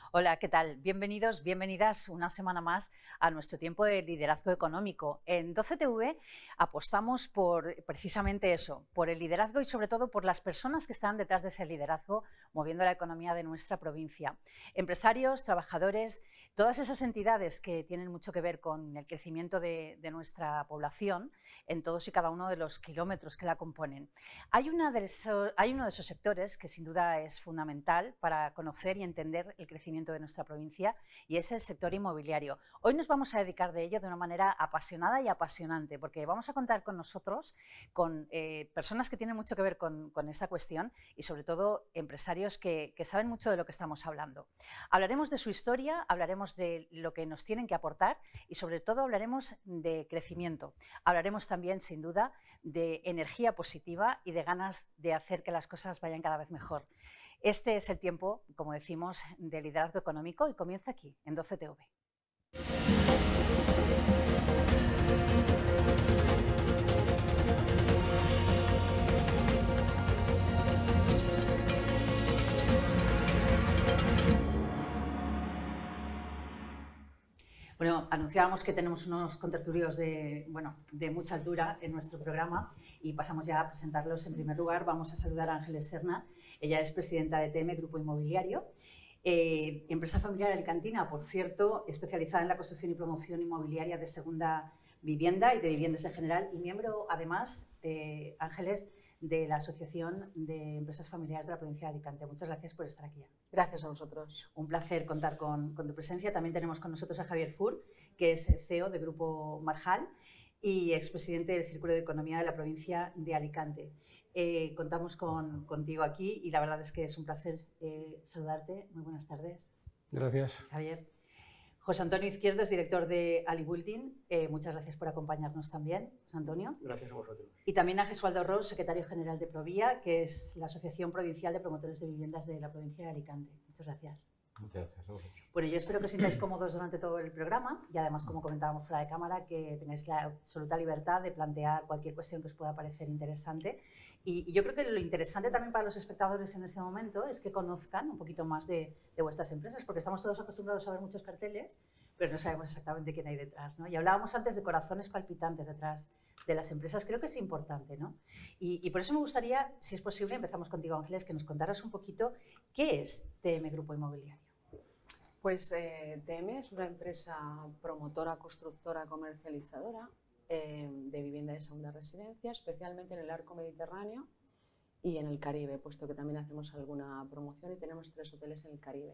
Hola, ¿qué tal? Bienvenidos, bienvenidas una semana más a nuestro tiempo de liderazgo económico. En 12TV apostamos por precisamente eso, por el liderazgo y sobre todo por las personas que están detrás de ese liderazgo moviendo la economía de nuestra provincia. Empresarios, trabajadores, todas esas entidades que tienen mucho que ver con el crecimiento de nuestra población en todos y cada uno de los kilómetros que la componen. Hay uno de esos sectores que sin duda es fundamental para conocer y entender el crecimiento de nuestra provincia y es el sector inmobiliario. Hoy nos vamos a dedicar de ello de una manera apasionada y apasionante porque vamos a contar con nosotros, con personas que tienen mucho que ver con esta cuestión y sobre todo empresarios que saben mucho de lo que estamos hablando. Hablaremos de su historia, hablaremos de lo que nos tienen que aportar y sobre todo hablaremos de crecimiento. Hablaremos también sin duda de energía positiva y de ganas de hacer que las cosas vayan cada vez mejor. Este es el tiempo, como decimos, de liderazgo económico y comienza aquí, en 12TV. Bueno, anunciábamos que tenemos unos contertulios de mucha altura en nuestro programa y pasamos ya a presentarlos. En primer lugar, vamos a saludar a Ángeles Serna. Ella es presidenta de TM Grupo Inmobiliario, empresa familiar alicantina, por cierto, especializada en la construcción y promoción inmobiliaria de segunda vivienda y de viviendas en general y miembro, además, Ángeles, de la Asociación de Empresas Familiares de la Provincia de Alicante. Muchas gracias por estar aquí. Gracias a vosotros. Un placer contar con tu presencia. También tenemos con nosotros a Javier Fur, que es CEO de Grupo Marjal y expresidente del Círculo de Economía de la Provincia de Alicante. Contamos contigo aquí y la verdad es que es un placer saludarte. Muy buenas tardes. Gracias. Javier. José Antonio Izquierdo es director de Ali Building. Muchas gracias por acompañarnos también, José Antonio. Gracias a vosotros. Y también a Gesualdo Ros, secretario general de Provía, que es la Asociación Provincial de Promotores de Viviendas de la provincia de Alicante. Muchas gracias. Muchas gracias a vosotros. Bueno, yo espero que os sintáis cómodos durante todo el programa y además, como comentábamos fuera de cámara, que tengáis la absoluta libertad de plantear cualquier cuestión que os pueda parecer interesante. Y yo creo que lo interesante también para los espectadores en este momento es que conozcan un poquito más de vuestras empresas, porque estamos todos acostumbrados a ver muchos carteles, pero no sabemos exactamente quién hay detrás, ¿no? Y hablábamos antes de corazones palpitantes detrás de las empresas. Creo que es importante, ¿no? Y por eso me gustaría, si es posible, empezamos contigo, Ángeles, que nos contaras un poquito qué es TM Grupo Inmobiliario. Pues TM es una empresa promotora, constructora, comercializadora de vivienda de segunda residencia, especialmente en el arco mediterráneo y en el Caribe, puesto que también hacemos alguna promoción y tenemos 3 hoteles en el Caribe.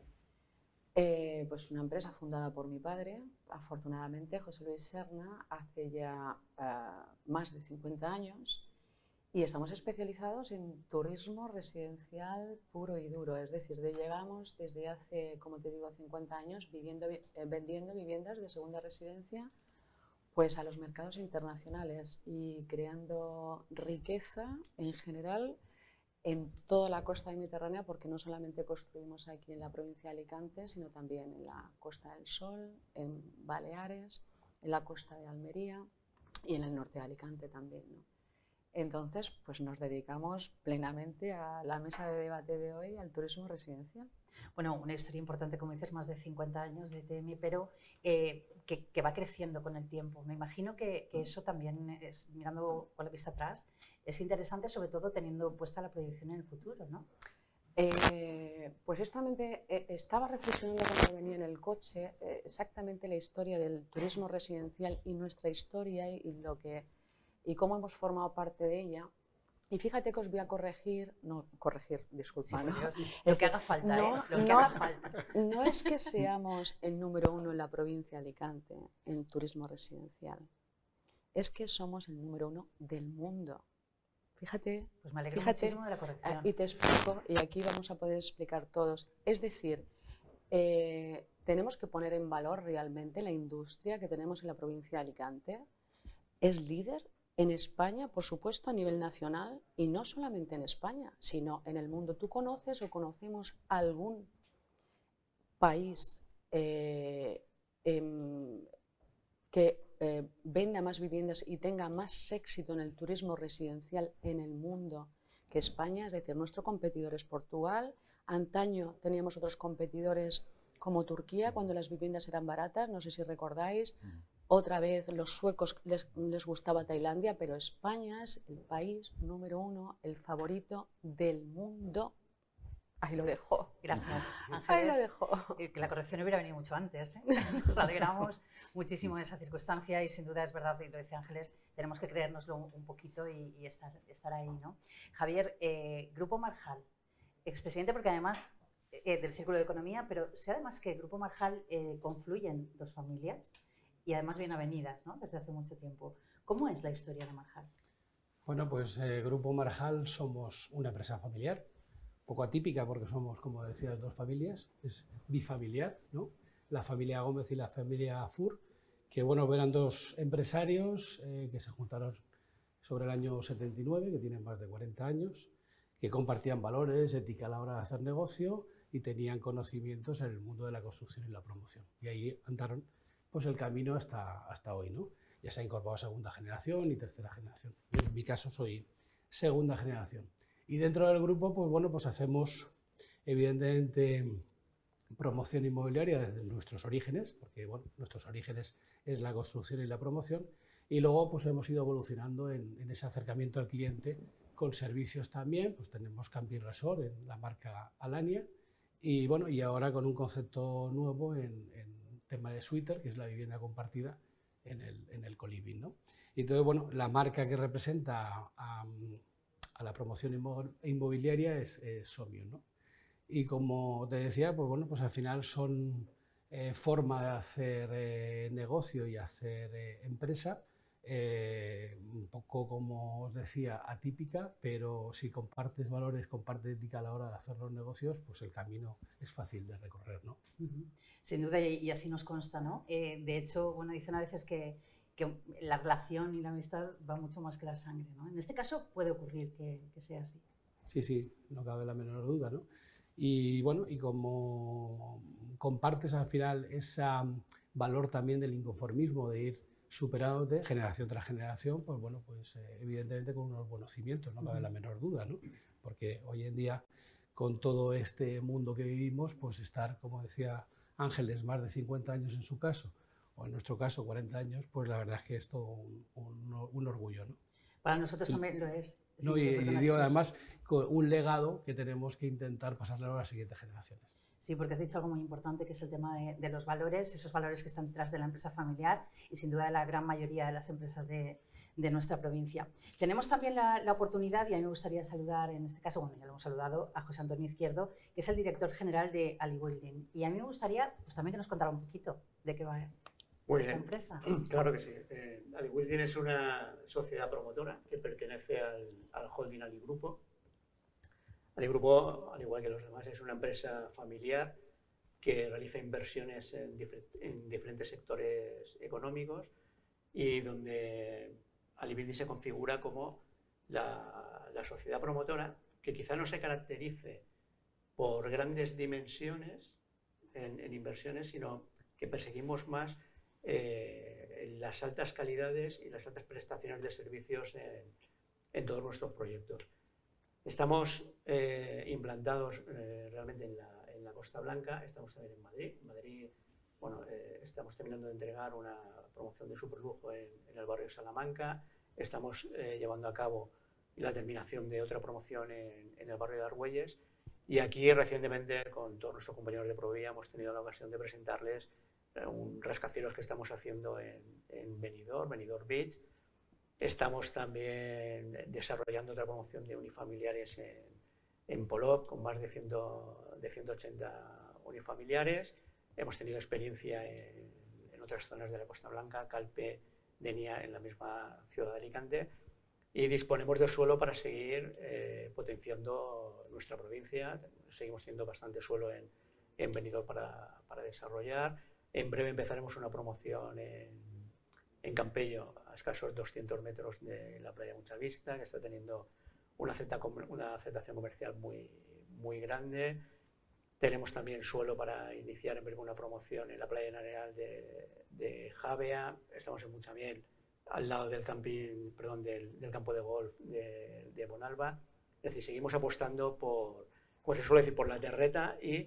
Pues una empresa fundada por mi padre, afortunadamente, José Luis Serna, hace ya más de 50 años. Y estamos especializados en turismo residencial puro y duro, es decir, llevamos desde hace, como te digo, 50 años vendiendo viviendas de segunda residencia pues a los mercados internacionales y creando riqueza en general en toda la costa mediterránea, porque no solamente construimos aquí en la provincia de Alicante, sino también en la Costa del Sol, en Baleares, en la costa de Almería y en el norte de Alicante también, ¿no? Entonces, pues nos dedicamos plenamente a la mesa de debate de hoy, al turismo residencial. Bueno, una historia importante, como dices, más de 50 años de TM, pero que va creciendo con el tiempo. Me imagino que eso también, es, mirando con la vista atrás, es interesante, sobre todo teniendo puesta la proyección en el futuro, ¿no? Pues justamente estaba reflexionando cuando venía en el coche exactamente la historia del turismo residencial y nuestra historia y cómo hemos formado parte de ella. Y fíjate que os voy a disculpa, Sí, ¿no? Lo que haga falta, no, lo que haga falta. No es que seamos el número 1 en la provincia de Alicante en turismo residencial, es que somos el número 1 del mundo. Fíjate, pues me alegro muchísimo de la corrección. Y te explico, y aquí vamos a poder explicar todos. Es decir, tenemos que poner en valor realmente la industria que tenemos en la provincia de Alicante. Es líder en España, por supuesto, a nivel nacional, y no solamente en España, sino en el mundo. ¿Tú conoces o conocemos algún país que venda más viviendas y tenga más éxito en el turismo residencial en el mundo que España? Es decir, nuestro competidor es Portugal. Antaño teníamos otros competidores como Turquía, cuando las viviendas eran baratas, no sé si recordáis. Otra vez los suecos les gustaba Tailandia, pero España es el país número 1, el favorito del mundo. Ahí lo dejo. Gracias, Ángeles. Ahí lo dejo. Que la corrección hubiera venido mucho antes, ¿eh? Nos alegramos muchísimo de esa circunstancia y sin duda es verdad, y lo dice Ángeles, tenemos que creérnoslo un poquito y estar ahí, ¿no? Javier, Grupo Marjal, expresidente, porque además del Círculo de Economía, pero sé además que Grupo Marjal confluyen dos familias y además bien avenidas, ¿no? Desde hace mucho tiempo. ¿Cómo es la historia de Marjal? Bueno, pues Grupo Marjal somos una empresa familiar, poco atípica porque somos, como decías, dos familias, es bifamiliar, ¿no? La familia Gómez y la familia Fur, que bueno, eran dos empresarios que se juntaron sobre el año 79, que tienen más de 40 años, que compartían valores, ética a la hora de hacer negocio y tenían conocimientos en el mundo de la construcción y la promoción. Y ahí andaron pues el camino hasta hoy, ¿no? Ya se ha incorporado segunda generación y tercera generación. Yo, en mi caso soy segunda generación. Y dentro del grupo, pues bueno, pues hacemos evidentemente promoción inmobiliaria desde nuestros orígenes, porque bueno, nuestros orígenes es la construcción y la promoción, y luego pues hemos ido evolucionando en ese acercamiento al cliente con servicios también, pues tenemos Camping Resort en la marca Alania, y bueno, y ahora con un concepto nuevo en tema de suite, que es la vivienda compartida en el coliving, ¿no? Y entonces, bueno, la marca que representa a la promoción inmobiliaria es Somion, ¿no? Y como te decía, pues bueno, pues al final son forma de hacer negocio y hacer empresa, un poco, como os decía, atípica, pero si compartes valores, compartes ética a la hora de hacer los negocios, pues el camino es fácil de recorrer, ¿no? Sin duda, y así nos consta, ¿no? De hecho, bueno, dicen a veces que la relación y la amistad va mucho más que la sangre, ¿no? En este caso puede ocurrir que sea así. Sí, sí, no cabe la menor duda, ¿no? Y bueno, y como compartes al final ese valor también del inconformismo, de ir superándote generación tras generación, pues bueno, pues evidentemente con unos buenos cimientos, no cabe la menor duda, ¿no? Porque hoy en día, con todo este mundo que vivimos, pues estar, como decía Ángeles, más de 50 años en su caso, o en nuestro caso 40 años, pues la verdad es que es todo un orgullo, ¿no? Para nosotros también lo es. No, y digo además con un legado que tenemos que intentar pasarle a las siguientes generaciones. Sí, porque has dicho algo muy importante, que es el tema de los valores, esos valores que están detrás de la empresa familiar y sin duda de la gran mayoría de las empresas de nuestra provincia. Tenemos también la oportunidad, y a mí me gustaría saludar, en este caso, bueno, ya lo hemos saludado, a José Antonio Izquierdo, que es el director general de AliWilding. Y a mí me gustaría pues, también que nos contara un poquito de qué va esta empresa. Claro que sí. AliWilding es una sociedad promotora que pertenece al holding Aligrupo. Aligrupo, al igual que los demás, es una empresa familiar que realiza inversiones en diferentes sectores económicos y donde AliWilding se configura como la sociedad promotora que quizá no se caracterice por grandes dimensiones en inversiones, sino que perseguimos más las altas calidades y las altas prestaciones de servicios en todos nuestros proyectos. Estamos implantados realmente en la Costa Blanca, estamos también en Madrid. En Madrid, bueno, estamos terminando de entregar una promoción de superlujo en el barrio Salamanca, estamos llevando a cabo la terminación de otra promoción en el barrio de Argüelles, y aquí recientemente con todos nuestros compañeros de Provía hemos tenido la ocasión de presentarles un rascacielos que estamos haciendo en Benidorm Beach. Estamos también desarrollando otra promoción de unifamiliares en Polop con más de 180 unifamiliares. Hemos tenido experiencia en otras zonas de la Costa Blanca, Calpe, Denia, en la misma ciudad de Alicante, y disponemos de suelo para seguir potenciando nuestra provincia. Seguimos teniendo bastante suelo en Benidorm para desarrollar. En breve empezaremos una promoción en Campello, a escasos 200 metros de la playa Muchavista, que está teniendo una aceptación comercial muy grande. Tenemos también suelo para iniciar en breve una promoción en la playa en Arenal de Javea. Estamos en Muchamiel, al lado del campo de golf de Bonalba. Es decir, seguimos apostando por, como se suele decir, por la terreta y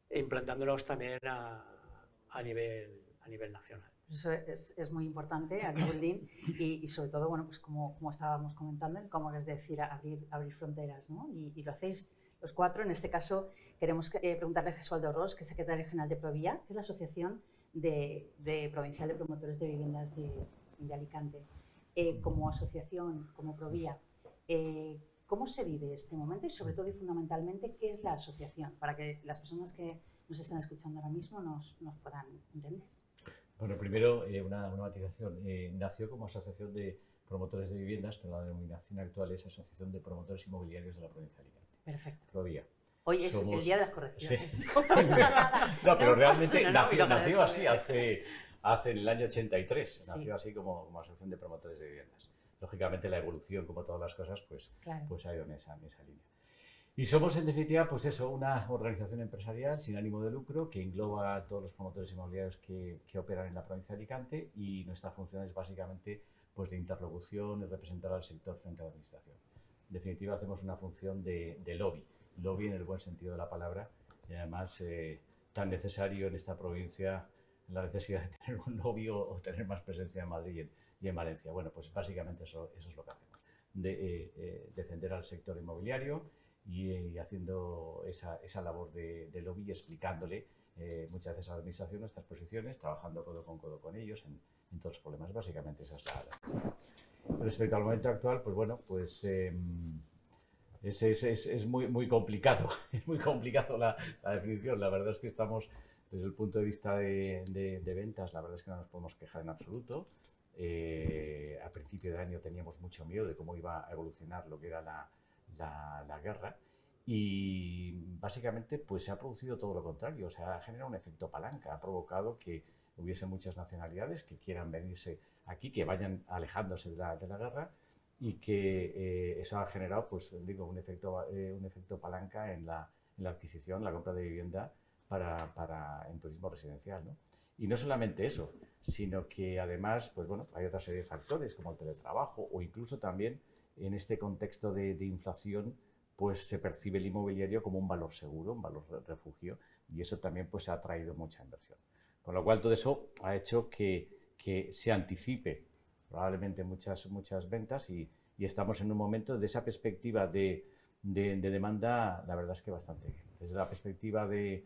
e implantándolos también a nivel nacional. Eso es muy importante, aquí Building, y sobre todo, bueno, pues como estábamos comentando, como es decir, abrir fronteras, ¿no? Y lo hacéis los cuatro. En este caso, queremos preguntarle a Gesualdo Ros, que es secretario general de Provia, que es la Asociación Provincial de Promotores de Viviendas de Alicante. Como asociación, como Provia, ¿cómo se vive este momento? Y sobre todo y fundamentalmente, ¿qué es la asociación? Para que las personas que nos están escuchando ahora mismo nos puedan entender. Bueno, primero una matización. Nació como Asociación de Promotores de Viviendas, pero la denominación actual es Asociación de Promotores Inmobiliarios de la Provincia de Alicante. Perfecto. Provia. Hoy es el día de las correcciones. Sí. No, pero realmente nació así hace en el año 83. Sí. Nació así como Asociación de Promotores de Viviendas. Lógicamente la evolución, como todas las cosas, pues ha ido en esa línea. Y somos, en definitiva, pues eso, una organización empresarial sin ánimo de lucro que engloba a todos los promotores inmobiliarios que operan en la provincia de Alicante, y nuestra función es básicamente pues de interlocución y representar al sector frente a la administración. En definitiva, hacemos una función de lobby en el buen sentido de la palabra, y además tan necesario en esta provincia, la necesidad de tener un lobby o tener más presencia en Madrid y en Valencia. Bueno, pues básicamente eso es lo que hacemos, defender al sector inmobiliario y haciendo esa labor de lobby y explicándole muchas veces a la administración nuestras posiciones, trabajando codo con ellos en todos los problemas. Básicamente esa es la. Respecto al momento actual, pues bueno, pues es muy complicado, es muy complicado la definición. La verdad es que estamos, desde el punto de vista de ventas, la verdad es que no nos podemos quejar en absoluto. A principio de año teníamos mucho miedo de cómo iba a evolucionar lo que era la guerra, y básicamente pues se ha producido todo lo contrario. O sea, ha generado un efecto palanca, ha provocado que hubiese muchas nacionalidades que quieran venirse aquí, que vayan alejándose de la guerra, y que eso ha generado, pues digo, un efecto palanca en la adquisición, la compra de vivienda en turismo residencial, ¿no? Y no solamente eso, sino que además, pues bueno, hay otra serie de factores como el teletrabajo, o incluso también en este contexto de inflación, pues se percibe el inmobiliario como un valor seguro, un valor refugio, y eso también pues ha atraído mucha inversión. Con lo cual todo eso ha hecho que se anticipe probablemente muchas ventas, y estamos en un momento, de esa perspectiva de demanda, la verdad es que bastante bien. Desde la perspectiva de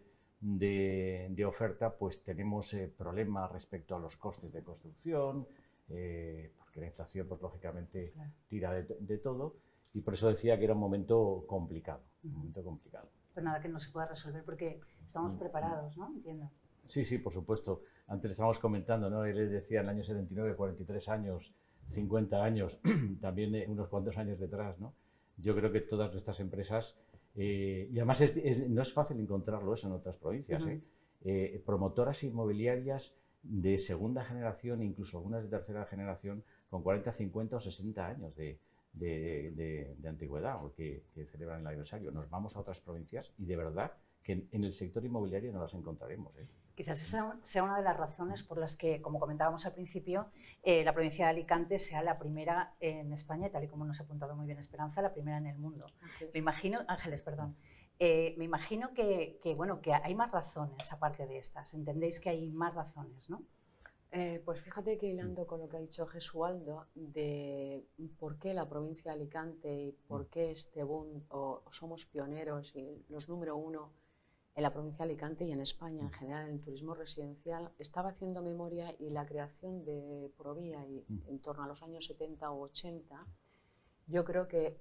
oferta, pues tenemos problemas respecto a los costes de construcción, porque la inflación, pues lógicamente, tira de todo, y por eso decía que era un momento complicado. Pero nada que no se pueda resolver porque estamos preparados, ¿no? Entiendo. Sí, por supuesto. Antes estábamos comentando, ¿no? Él decía en el año 79, 43 años, 50 años, también unos cuantos años detrás, ¿no? Yo creo que todas nuestras empresas, y además no es fácil encontrarlo eso en otras provincias, promotoras inmobiliarias de segunda generación, incluso algunas de tercera generación, con 40, 50 o 60 años de antigüedad, o que celebran el aniversario. Nos vamos a otras provincias y de verdad que en el sector inmobiliario no las encontraremos. Quizás esa sea una de las razones por las que, como comentábamos al principio, la provincia de Alicante sea la primera en España, tal y como nos ha apuntado muy bien Esperanza, la primera en el mundo. Ángeles, perdón. Me imagino que hay más razones aparte de estas. Entendéis que hay más razones, ¿no? Pues fíjate que hilando con lo que ha dicho Gesualdo de por qué la provincia de Alicante y por qué este boom, o somos pioneros y los número uno en la provincia de Alicante y en España en general en turismo residencial, estaba haciendo memoria, y la creación de Provia en torno a los años 70 o 80, yo creo que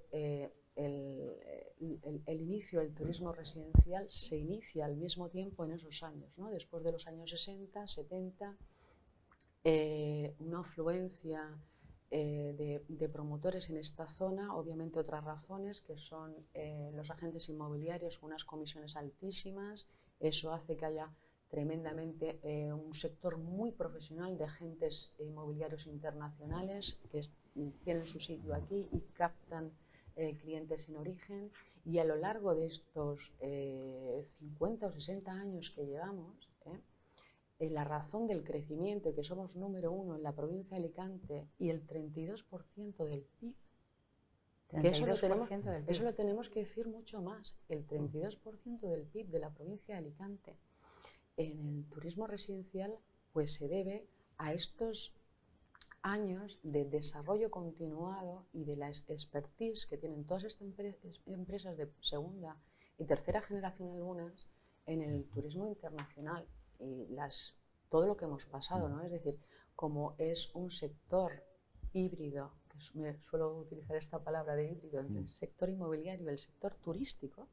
el inicio del turismo residencial se inicia al mismo tiempo en esos años, ¿no? Después de los años 60, 70, una afluencia de promotores en esta zona, obviamente otras razones que son los agentes inmobiliarios con unas comisiones altísimas. Eso hace que haya tremendamente un sector muy profesional de agentes inmobiliarios internacionales que tienen su sitio aquí y captan clientes en origen, y a lo largo de estos 50 o 60 años que llevamos, la razón del crecimiento y que somos número uno en la provincia de Alicante y el 32% del PIB Que eso lo 32% del PIB. eso lo tenemos que decir mucho más. El 32% del PIB de la provincia de Alicante en el turismo residencial pues se debe a estos años de desarrollo continuado y de la expertise que tienen todas estas empresas de segunda y tercera generación algunas en el turismo internacional y todo lo que hemos pasado, ¿no? Es decir, como es un sector híbrido, que me suelo utilizar esta palabra de híbrido entre el sector inmobiliario y el sector turístico,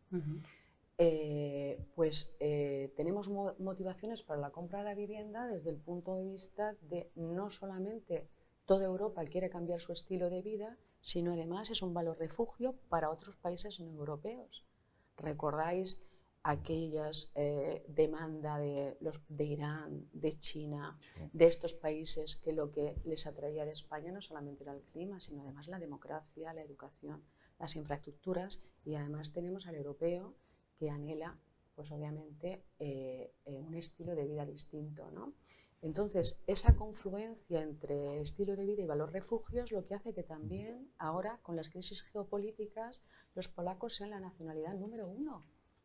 tenemos motivaciones para la compra de la vivienda desde el punto de vista de no solamente toda Europa quiere cambiar su estilo de vida, sino además es un valor refugio para otros países no europeos. ¿Recordáis aquellas demandas de Irán, de China, de estos países que lo que les atraía de España no solamente era el clima, sino además la democracia, la educación, las infraestructuras, y además tenemos al europeo que anhela, pues obviamente, un estilo de vida distinto, ¿no? Entonces, esa confluencia entre estilo de vida y valor refugio es lo que hace que también ahora, con las crisis geopolíticas, los polacos sean la nacionalidad número 1.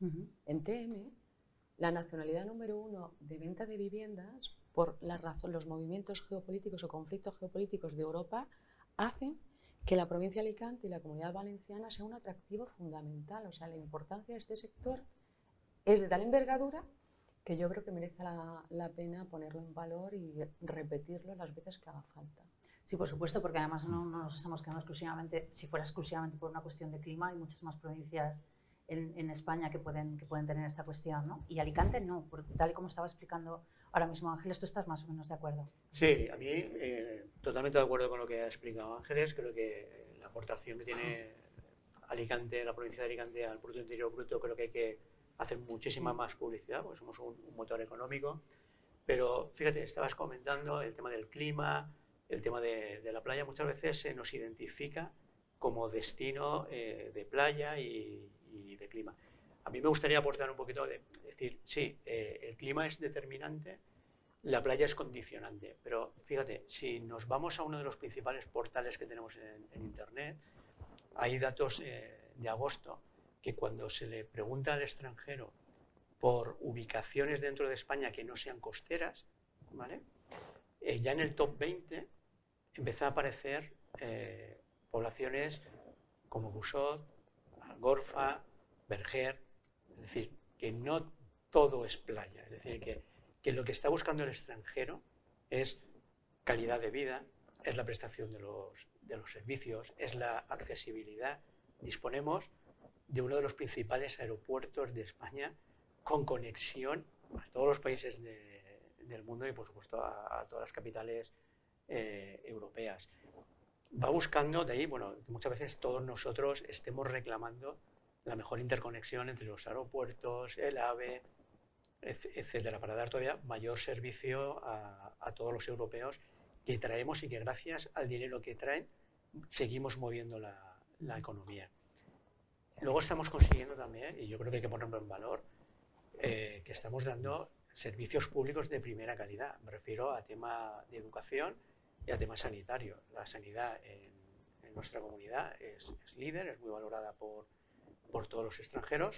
En TM, la nacionalidad número 1 de venta de viviendas, por la razón, los movimientos geopolíticos o conflictos geopolíticos de Europa, hacen que la provincia de Alicante y la Comunidad Valenciana sea un atractivo fundamental. O sea, la importancia de este sector es de tal envergadura que yo creo que merece la pena ponerlo en valor y repetirlo las veces que haga falta. Sí, por supuesto, porque además no nos estamos quedando exclusivamente, si fuera exclusivamente por una cuestión de clima, hay muchas más provincias en España que pueden tener esta cuestión, ¿no? Y Alicante no, porque tal y como estaba explicando ahora mismo Ángeles, ¿tú estás más o menos de acuerdo? Sí, a mí totalmente de acuerdo con lo que ha explicado Ángeles. Creo que la aportación que tiene Alicante, la provincia de Alicante al Producto Interior Bruto, creo que hay que hacer muchísima más publicidad, porque somos un motor económico. Pero fíjate, estabas comentando el tema del clima, el tema de la playa. Muchas veces se nos identifica como destino de playa y de clima. A mí me gustaría aportar un poquito de decir, sí, el clima es determinante, la playa es condicionante, pero fíjate, si nos vamos a uno de los principales portales que tenemos en Internet, hay datos de agosto que cuando se le pregunta al extranjero por ubicaciones dentro de España que no sean costeras, ¿vale? Ya en el top 20 empezó a aparecer poblaciones como Busot, Algorfa, Berger, es decir, que no todo es playa, es decir, que lo que está buscando el extranjero es calidad de vida, es la prestación de los servicios, es la accesibilidad. Disponemos de uno de los principales aeropuertos de España con conexión a todos los países del mundo y, por supuesto, a todas las capitales europeas. Va buscando, de ahí, bueno, que muchas veces todos nosotros estemos reclamando la mejor interconexión entre los aeropuertos, el AVE, etcétera, para dar todavía mayor servicio a todos los europeos que traemos y que gracias al dinero que traen seguimos moviendo la economía. Luego estamos consiguiendo también, y yo creo que hay que ponerlo en valor, que estamos dando servicios públicos de primera calidad. Me refiero a tema de educación y a tema sanitario. La sanidad en nuestra comunidad es líder, es muy valorada por todos los extranjeros.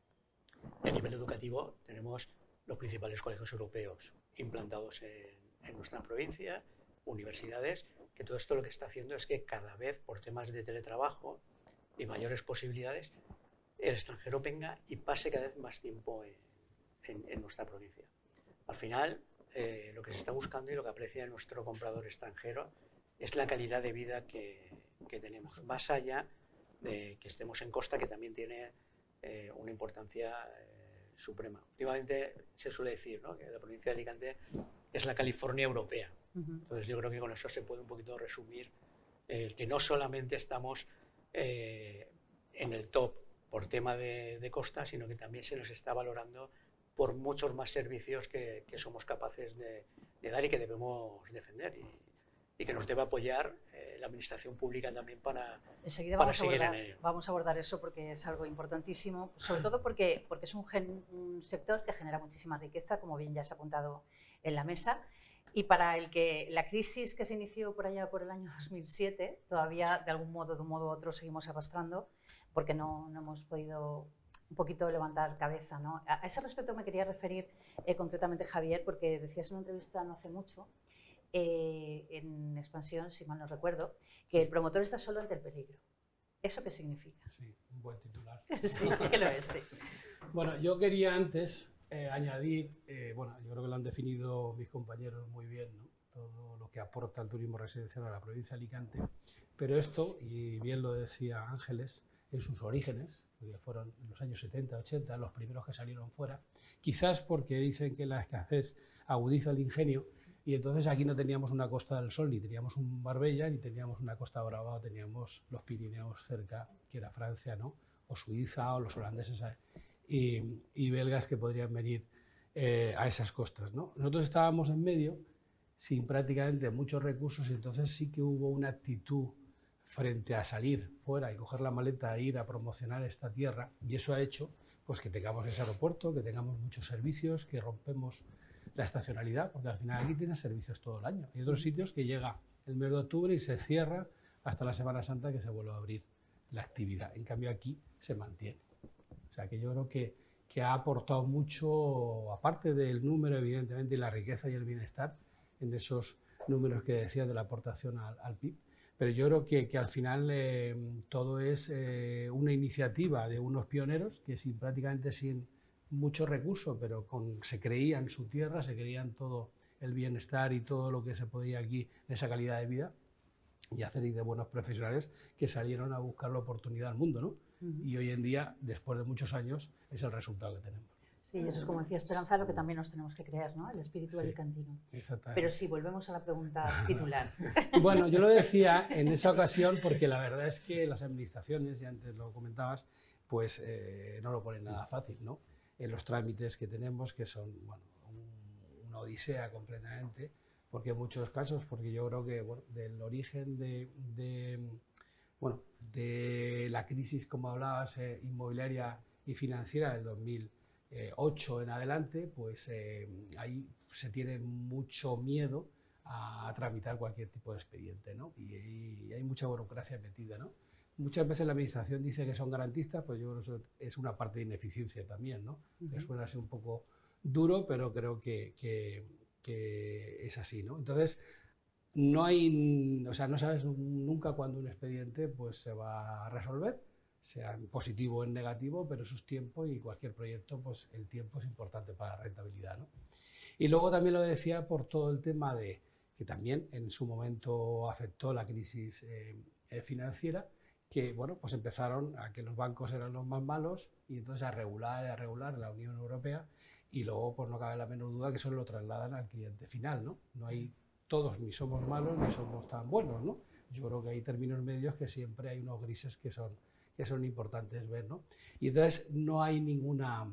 Y a nivel educativo tenemos los principales colegios europeos implantados en nuestra provincia, universidades, que todo esto lo que está haciendo es que cada vez por temas de teletrabajo y mayores posibilidades, el extranjero venga y pase cada vez más tiempo en nuestra provincia. Al final, lo que se está buscando y lo que aprecia nuestro comprador extranjero es la calidad de vida que tenemos, más allá de que estemos en costa, que también tiene una importancia suprema. Últimamente se suele decir, ¿no?, que la provincia de Alicante es la California europea. Entonces yo creo que con eso se puede un poquito resumir que no solamente estamos en el top por tema de costa, sino que también se nos está valorando por muchos más servicios que somos capaces de dar y que debemos defender y que nos debe apoyar la administración pública también para seguir en ello. Vamos a abordar eso porque es algo importantísimo, sobre todo porque es un sector que genera muchísima riqueza, como bien ya se ha apuntado en la mesa. Y para el que la crisis que se inició por allá por el año 2007, todavía de un modo u otro seguimos arrastrando, porque no hemos podido un poquito levantar cabeza, ¿no? A ese respecto me quería referir concretamente, Javier, porque decías en una entrevista no hace mucho, en Expansión, si mal no recuerdo, que el promotor está solo ante el peligro. ¿Eso qué significa? Sí, un buen titular. Sí, sí que lo es, sí. Bueno, yo quería antes añadir, bueno, yo creo que lo han definido mis compañeros muy bien, ¿no? Todo lo que aporta el turismo residencial a la provincia de Alicante, pero esto, y bien lo decía Ángeles, en sus orígenes, que fueron en los años 70, 80, los primeros que salieron fuera, quizás porque dicen que la escasez agudiza el ingenio, y entonces aquí no teníamos una Costa del Sol, ni teníamos un Marbella, ni teníamos una Costa Brava, teníamos los Pirineos cerca, que era Francia, ¿no? O Suiza, o los holandeses y belgas que podrían venir a esas costas, ¿no? Nosotros estábamos en medio, sin prácticamente muchos recursos, y entonces sí que hubo una actitud frente a salir fuera y coger la maleta e ir a promocionar esta tierra, y eso ha hecho pues, que tengamos ese aeropuerto, que tengamos muchos servicios, que rompemos la estacionalidad, porque al final aquí tienes servicios todo el año. Hay otros sitios que llega el mes de octubre y se cierra hasta la Semana Santa, que se vuelve a abrir la actividad. En cambio aquí se mantiene. O sea que yo creo que ha aportado mucho, aparte del número evidentemente y la riqueza y el bienestar, en esos números que decía de la aportación al PIB, pero yo creo que al final todo es una iniciativa de unos pioneros que prácticamente sin muchos recursos, pero se creían su tierra, se creían todo el bienestar y todo lo que se podía aquí en esa calidad de vida, y hacer de buenos profesionales que salieron a buscar la oportunidad al mundo, ¿no? Y hoy en día, después de muchos años, es el resultado que tenemos. Sí, eso es como decía Esperanza, lo que también nos tenemos que creer, ¿no? El espíritu alicantino. Exactamente. Pero sí, volvemos a la pregunta titular. Bueno, yo lo decía en esa ocasión porque la verdad es que las administraciones, y antes lo comentabas, pues no lo ponen nada fácil, ¿no? En los trámites que tenemos, que son, bueno, una odisea completamente, porque en muchos casos, porque yo creo que, bueno, del origen de la crisis, como hablabas, inmobiliaria y financiera del 2008 en adelante, pues ahí se tiene mucho miedo a tramitar cualquier tipo de expediente, ¿no? Y hay mucha burocracia metida, ¿no? Muchas veces la administración dice que son garantistas, pues yo creo que eso es una parte de ineficiencia también, ¿no? Que suena ser un poco duro, pero creo que es así, ¿no? Entonces, no sabes nunca cuándo un expediente pues, se va a resolver, sea en positivo o en negativo, pero eso es tiempo, y cualquier proyecto, pues el tiempo es importante para la rentabilidad, ¿no? Y luego también lo decía por todo el tema de que también en su momento afectó la crisis financiera, que bueno, pues empezaron a que los bancos eran los más malos, y entonces a regular la Unión Europea, y luego pues no cabe la menor duda que eso lo trasladan al cliente final, ¿no? No hay todos, ni somos malos ni somos tan buenos, ¿no? Yo creo que hay términos medios que siempre hay unos grises que son importantes ver, ¿no? Y entonces no hay ninguna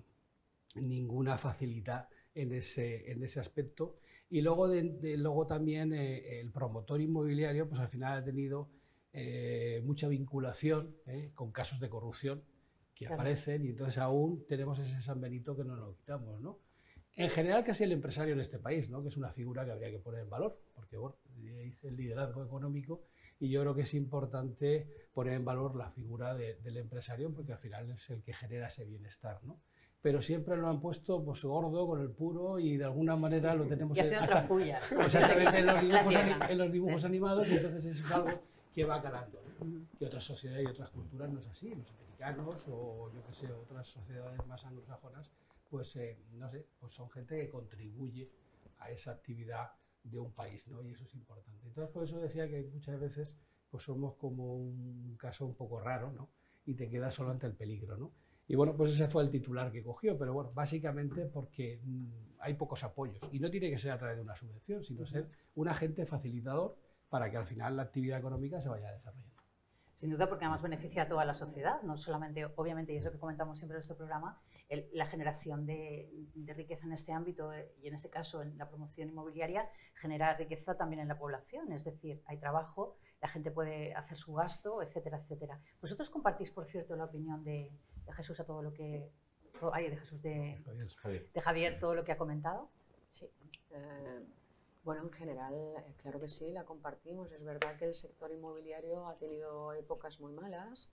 facilidad en ese aspecto. Y luego, luego también el promotor inmobiliario pues al final ha tenido mucha vinculación con casos de corrupción que aparecen, y entonces aún tenemos ese San Benito que no lo quitamos, ¿no? En general, casi el empresario en este país, ¿no? Que es una figura que habría que poner en valor, porque bueno, es el liderazgo económico, y yo creo que es importante poner en valor la figura del empresario, porque al final es el que genera ese bienestar, ¿no? Pero siempre lo han puesto pues gordo, con el puro, y de alguna manera lo tenemos y hace otra fulla. Exactamente, en los dibujos animados, y entonces eso es algo que va calando, ¿no? Que otras sociedades y otras culturas no es así, los americanos o yo que sé, otras sociedades más anglosajonas, pues no sé, pues son gente que contribuye a esa actividad de un país, ¿no? Y eso es importante. Entonces, por eso decía que muchas veces pues somos como un caso un poco raro, ¿no? Y te quedas solo ante el peligro, ¿no? Y bueno, pues ese fue el titular que cogió, pero bueno, básicamente porque hay pocos apoyos, y no tiene que ser a través de una subvención, sino ser un agente facilitador para que al final la actividad económica se vaya desarrollando. Sin duda, porque además beneficia a toda la sociedad, no solamente, obviamente, y es lo que comentamos siempre en nuestro programa, la generación de riqueza en este ámbito, y en este caso en la promoción inmobiliaria, genera riqueza también en la población, es decir, hay trabajo, la gente puede hacer su gasto, etcétera, etcétera. ¿Vosotros compartís, por cierto, la opinión de Jesús a todo lo que... de Javier, todo lo que ha comentado? Sí. Bueno, en general, claro que sí, la compartimos. Es verdad que el sector inmobiliario ha tenido épocas muy malas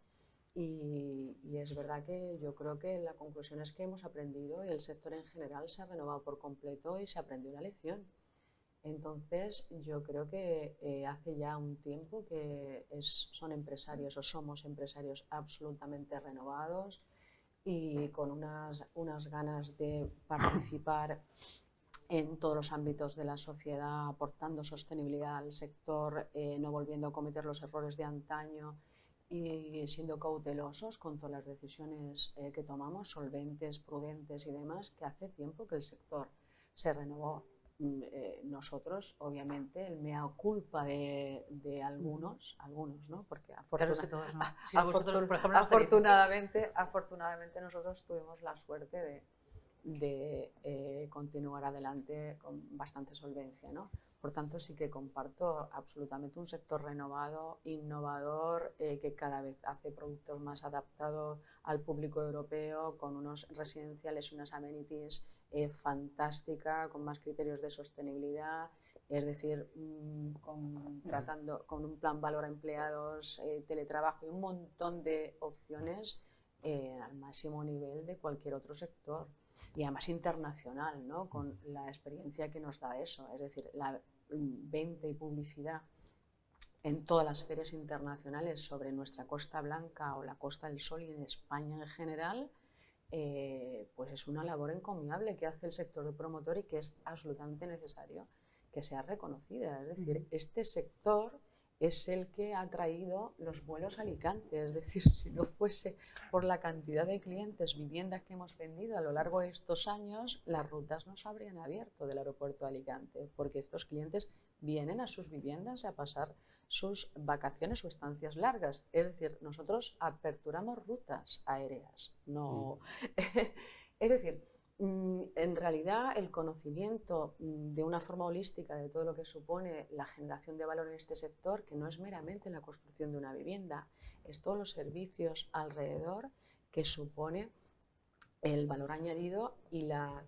y es verdad que yo creo que la conclusión es que hemos aprendido y el sector en general se ha renovado por completo y se aprendió una lección. Entonces, yo creo que hace ya un tiempo que son empresarios o somos empresarios absolutamente renovados y con unas ganas de participar en todos los ámbitos de la sociedad, aportando sostenibilidad al sector, no volviendo a cometer los errores de antaño y siendo cautelosos con todas las decisiones que tomamos, solventes, prudentes y demás, que hace tiempo que el sector se renovó. Nosotros, obviamente, el mea culpa de algunos, ¿no? Porque Claro, es que todos no. Si vosotros, por ejemplo, no estaréis afortunadamente nosotros tuvimos la suerte de continuar adelante con bastante solvencia, ¿no? Por tanto, sí que comparto absolutamente un sector renovado, innovador, que cada vez hace productos más adaptados al público europeo, con unos residenciales, unas amenities fantásticas, con más criterios de sostenibilidad, es decir, tratando con un plan valor a empleados, teletrabajo y un montón de opciones al máximo nivel de cualquier otro sector. Y además internacional, ¿no? Con la experiencia que nos da eso, es decir, la venta y publicidad en todas las ferias internacionales sobre nuestra Costa Blanca o la Costa del Sol y en España en general, pues es una labor encomiable que hace el sector de promotor y que es absolutamente necesario que sea reconocida. Es decir, este sector es el que ha traído los vuelos a Alicante, es decir, si no fuese por la cantidad de clientes, viviendas que hemos vendido a lo largo de estos años, las rutas no se habrían abierto del aeropuerto de Alicante, porque estos clientes vienen a sus viviendas a pasar sus vacaciones o estancias largas. Es decir, nosotros aperturamos rutas aéreas, no... Es decir, en realidad el conocimiento de una forma holística de todo lo que supone la generación de valor en este sector, que no es meramente la construcción de una vivienda, es todos los servicios alrededor que supone el valor añadido y la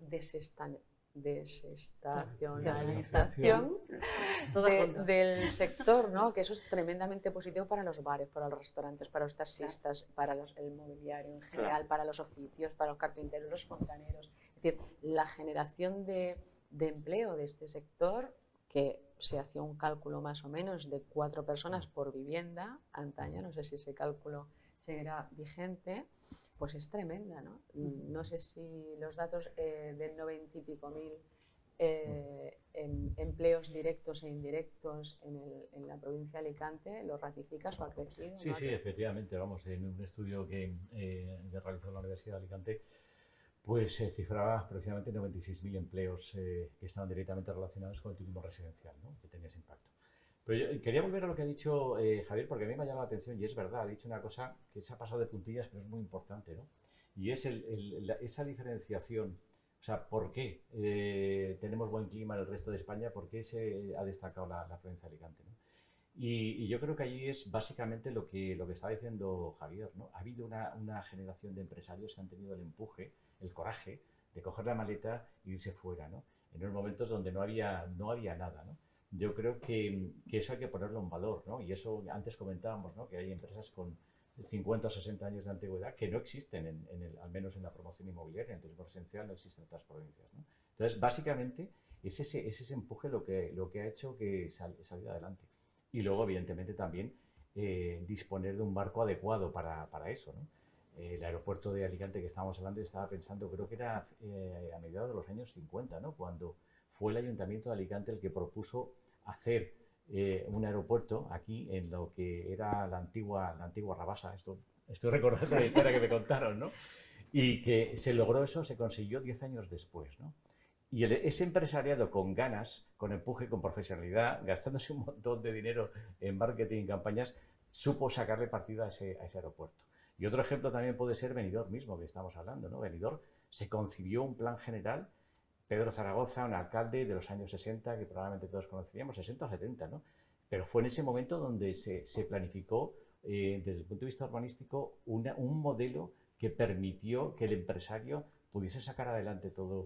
desestacionalización del sector, ¿no? Que eso es tremendamente positivo para los bares, para los restaurantes, para los taxistas, para el mobiliario en general, para los oficios, para los carpinteros, los fontaneros. Es decir, la generación de empleo de este sector, que se hacía un cálculo más o menos de 4 personas por vivienda, antaño, no sé si ese cálculo seguirá vigente, pues es tremenda, ¿no? No sé si los datos del 90 y pico mil empleos directos e indirectos en la provincia de Alicante lo ratificas o ha crecido. Sí, sí, efectivamente, vamos, en un estudio que realizó la Universidad de Alicante, pues se cifraba aproximadamente 96.000 empleos que estaban directamente relacionados con el turismo residencial, ¿no? Que tenía ese impacto. Pero yo quería volver a lo que ha dicho Javier, porque a mí me ha llamado la atención y es verdad, ha dicho una cosa que se ha pasado de puntillas, pero es muy importante, ¿no? Y es esa diferenciación, o sea, ¿por qué tenemos buen clima en el resto de España? ¿Por qué se ha destacado la provincia de Alicante, ¿no? Y yo creo que allí es básicamente lo que está diciendo Javier, ¿no? Ha habido una generación de empresarios que han tenido el empuje, el coraje de coger la maleta e irse fuera, ¿no? En unos momentos donde no había nada, ¿no? Yo creo que eso hay que ponerlo en valor, ¿no? Y eso antes comentábamos, ¿no? Que hay empresas con 50 o 60 años de antigüedad que no existen, al menos en la promoción inmobiliaria, en el turismo residencial no existen en otras provincias, ¿no? Entonces, básicamente, es ese empuje lo que ha hecho que saliera adelante. Y luego, evidentemente, también disponer de un marco adecuado para eso, ¿no? El aeropuerto de Alicante que estábamos hablando, estaba pensando, creo que era a mediados de los años 50, ¿no? Cuando fue el Ayuntamiento de Alicante el que propuso hacer un aeropuerto aquí en lo que era la antigua Rabasa. Estoy recordando la historia que me contaron, ¿no? Y que se logró eso, se consiguió 10 años después, ¿no? Y ese empresariado con ganas, con empuje, con profesionalidad, gastándose un montón de dinero en marketing y campañas, supo sacarle partido a ese aeropuerto. Y otro ejemplo también puede ser Benidorm mismo, que estamos hablando, ¿no? Benidorm se concibió un plan general. Pedro Zaragoza, un alcalde de los años 60, que probablemente todos conoceríamos, 60 o 70, ¿no? Pero fue en ese momento donde se planificó, desde el punto de vista urbanístico, un modelo que permitió que el empresario pudiese sacar adelante todo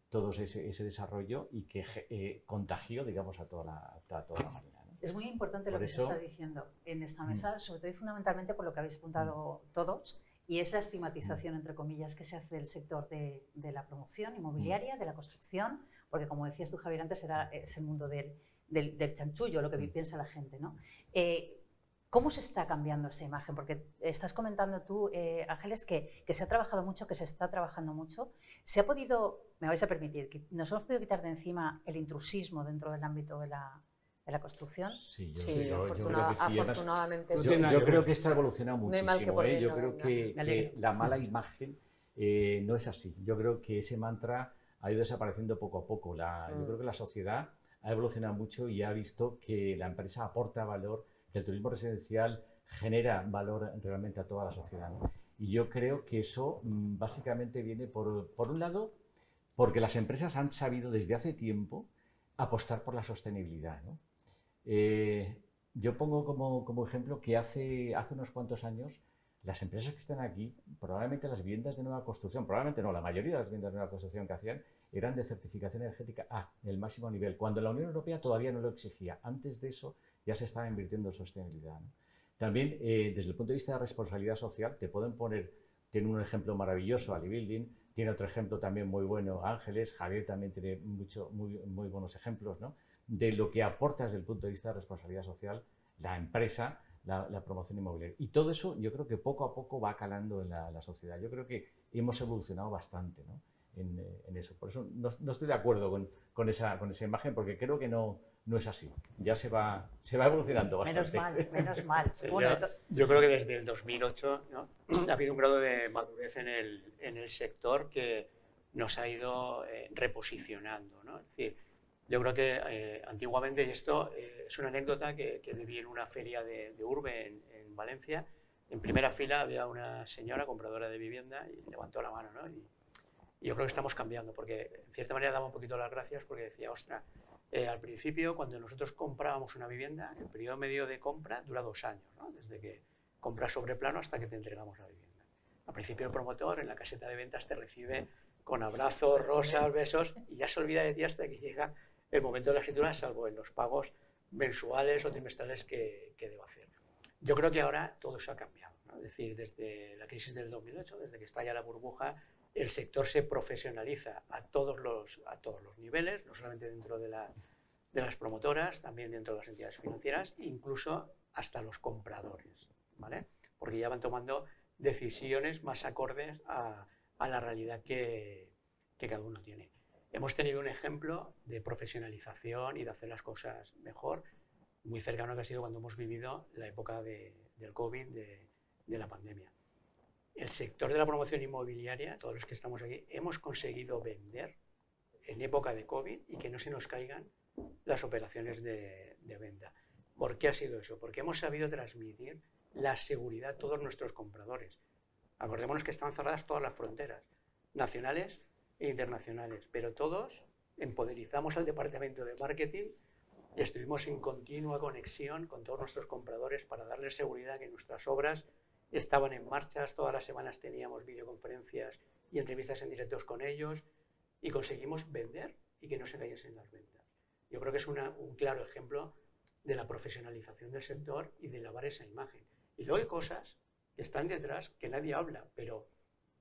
todo ese desarrollo y que contagió, digamos, a toda la máquina, ¿no? Es muy importante lo que se está diciendo en esta mesa, sobre todo y fundamentalmente por lo que habéis apuntado todos, y es la estigmatización, entre comillas, que se hace del sector de la promoción inmobiliaria, de la construcción, porque como decías tú, Javier, antes es el mundo del chanchullo, lo que piensa la gente, ¿no? ¿Cómo se está cambiando esta imagen? Porque estás comentando tú, Ángeles, que se ha trabajado mucho, que se está trabajando mucho. ¿Se ha podido, me vais a permitir, que nos hemos podido quitar de encima el intrusismo dentro del ámbito de la construcción? Sí, afortunadamente sí. Yo creo que esto ha evolucionado muchísimo. No hay mal que por bien Yo no creo venga. que la mala imagen no es así. Yo creo que ese mantra ha ido desapareciendo poco a poco. Yo creo que la sociedad ha evolucionado mucho y ha visto que la empresa aporta valor, que el turismo residencial genera valor realmente a toda la sociedad, ¿no? Y yo creo que eso básicamente viene por un lado, porque las empresas han sabido desde hace tiempo apostar por la sostenibilidad, ¿no? Yo pongo como ejemplo que hace unos cuantos años las empresas que están aquí, probablemente las viviendas de nueva construcción, probablemente no, la mayoría de las viviendas de nueva construcción que hacían eran de certificación energética A, del máximo nivel, cuando la Unión Europea todavía no lo exigía. Antes de eso ya se estaba invirtiendo en sostenibilidad, ¿no? También, desde el punto de vista de responsabilidad social, te pueden poner, tiene un ejemplo maravilloso, Ali Building, tiene otro ejemplo también muy bueno, Ángeles, Javier también tiene muy buenos ejemplos, ¿no?, de lo que aporta desde el punto de vista de responsabilidad social la empresa, la promoción inmobiliaria. Y todo eso yo creo que poco a poco va calando en la sociedad. Yo creo que hemos evolucionado bastante, ¿no?, en eso. Por eso no estoy de acuerdo con esa imagen, porque creo que no es así. Ya se va evolucionando bastante. Menos mal. Sí, yo creo que desde el 2008, ¿no?, ha habido un grado de madurez en el sector que nos ha ido reposicionando, ¿no? Es decir, yo creo que antiguamente, y esto es una anécdota que viví en una feria de Urbe en Valencia, en primera fila había una señora compradora de vivienda y levantó la mano, ¿no? Y yo creo que estamos cambiando, porque en cierta manera daba un poquito las gracias porque decía, ostras, al principio cuando nosotros comprábamos una vivienda, el periodo medio de compra dura 2 años, ¿no?, desde que compras sobre plano hasta que te entregamos la vivienda. Al principio el promotor en la caseta de ventas te recibe con abrazos, rosas, besos, y ya se olvida de ti hasta que llega el momento de la escritura, salvo en los pagos mensuales o trimestrales que debo hacer. Yo creo que ahora todo eso ha cambiado, ¿no? Es decir, desde la crisis del 2008, desde que estalla la burbuja, el sector se profesionaliza a todos los niveles, no solamente dentro de las promotoras, también dentro de las entidades financieras, incluso hasta los compradores, ¿vale? Porque ya van tomando decisiones más acordes a la realidad que cada uno tiene. Hemos tenido un ejemplo de profesionalización y de hacer las cosas mejor, muy cercano, que ha sido cuando hemos vivido la época del COVID, de la pandemia. El sector de la promoción inmobiliaria, todos los que estamos aquí, hemos conseguido vender en época de COVID y que no se nos caigan las operaciones de venta. ¿Por qué ha sido eso? Porque hemos sabido transmitir la seguridad a todos nuestros compradores. Acordémonos que están cerradas todas las fronteras, nacionales e internacionales, pero todos empoderizamos al departamento de marketing y estuvimos en continua conexión con todos nuestros compradores para darles seguridad que nuestras obras estaban en marcha. Todas las semanas teníamos videoconferencias y entrevistas en directos con ellos y conseguimos vender y que no se cayesen las ventas. Yo creo que es un claro ejemplo de la profesionalización del sector y de lavar esa imagen. Y luego hay cosas que están detrás que nadie habla, pero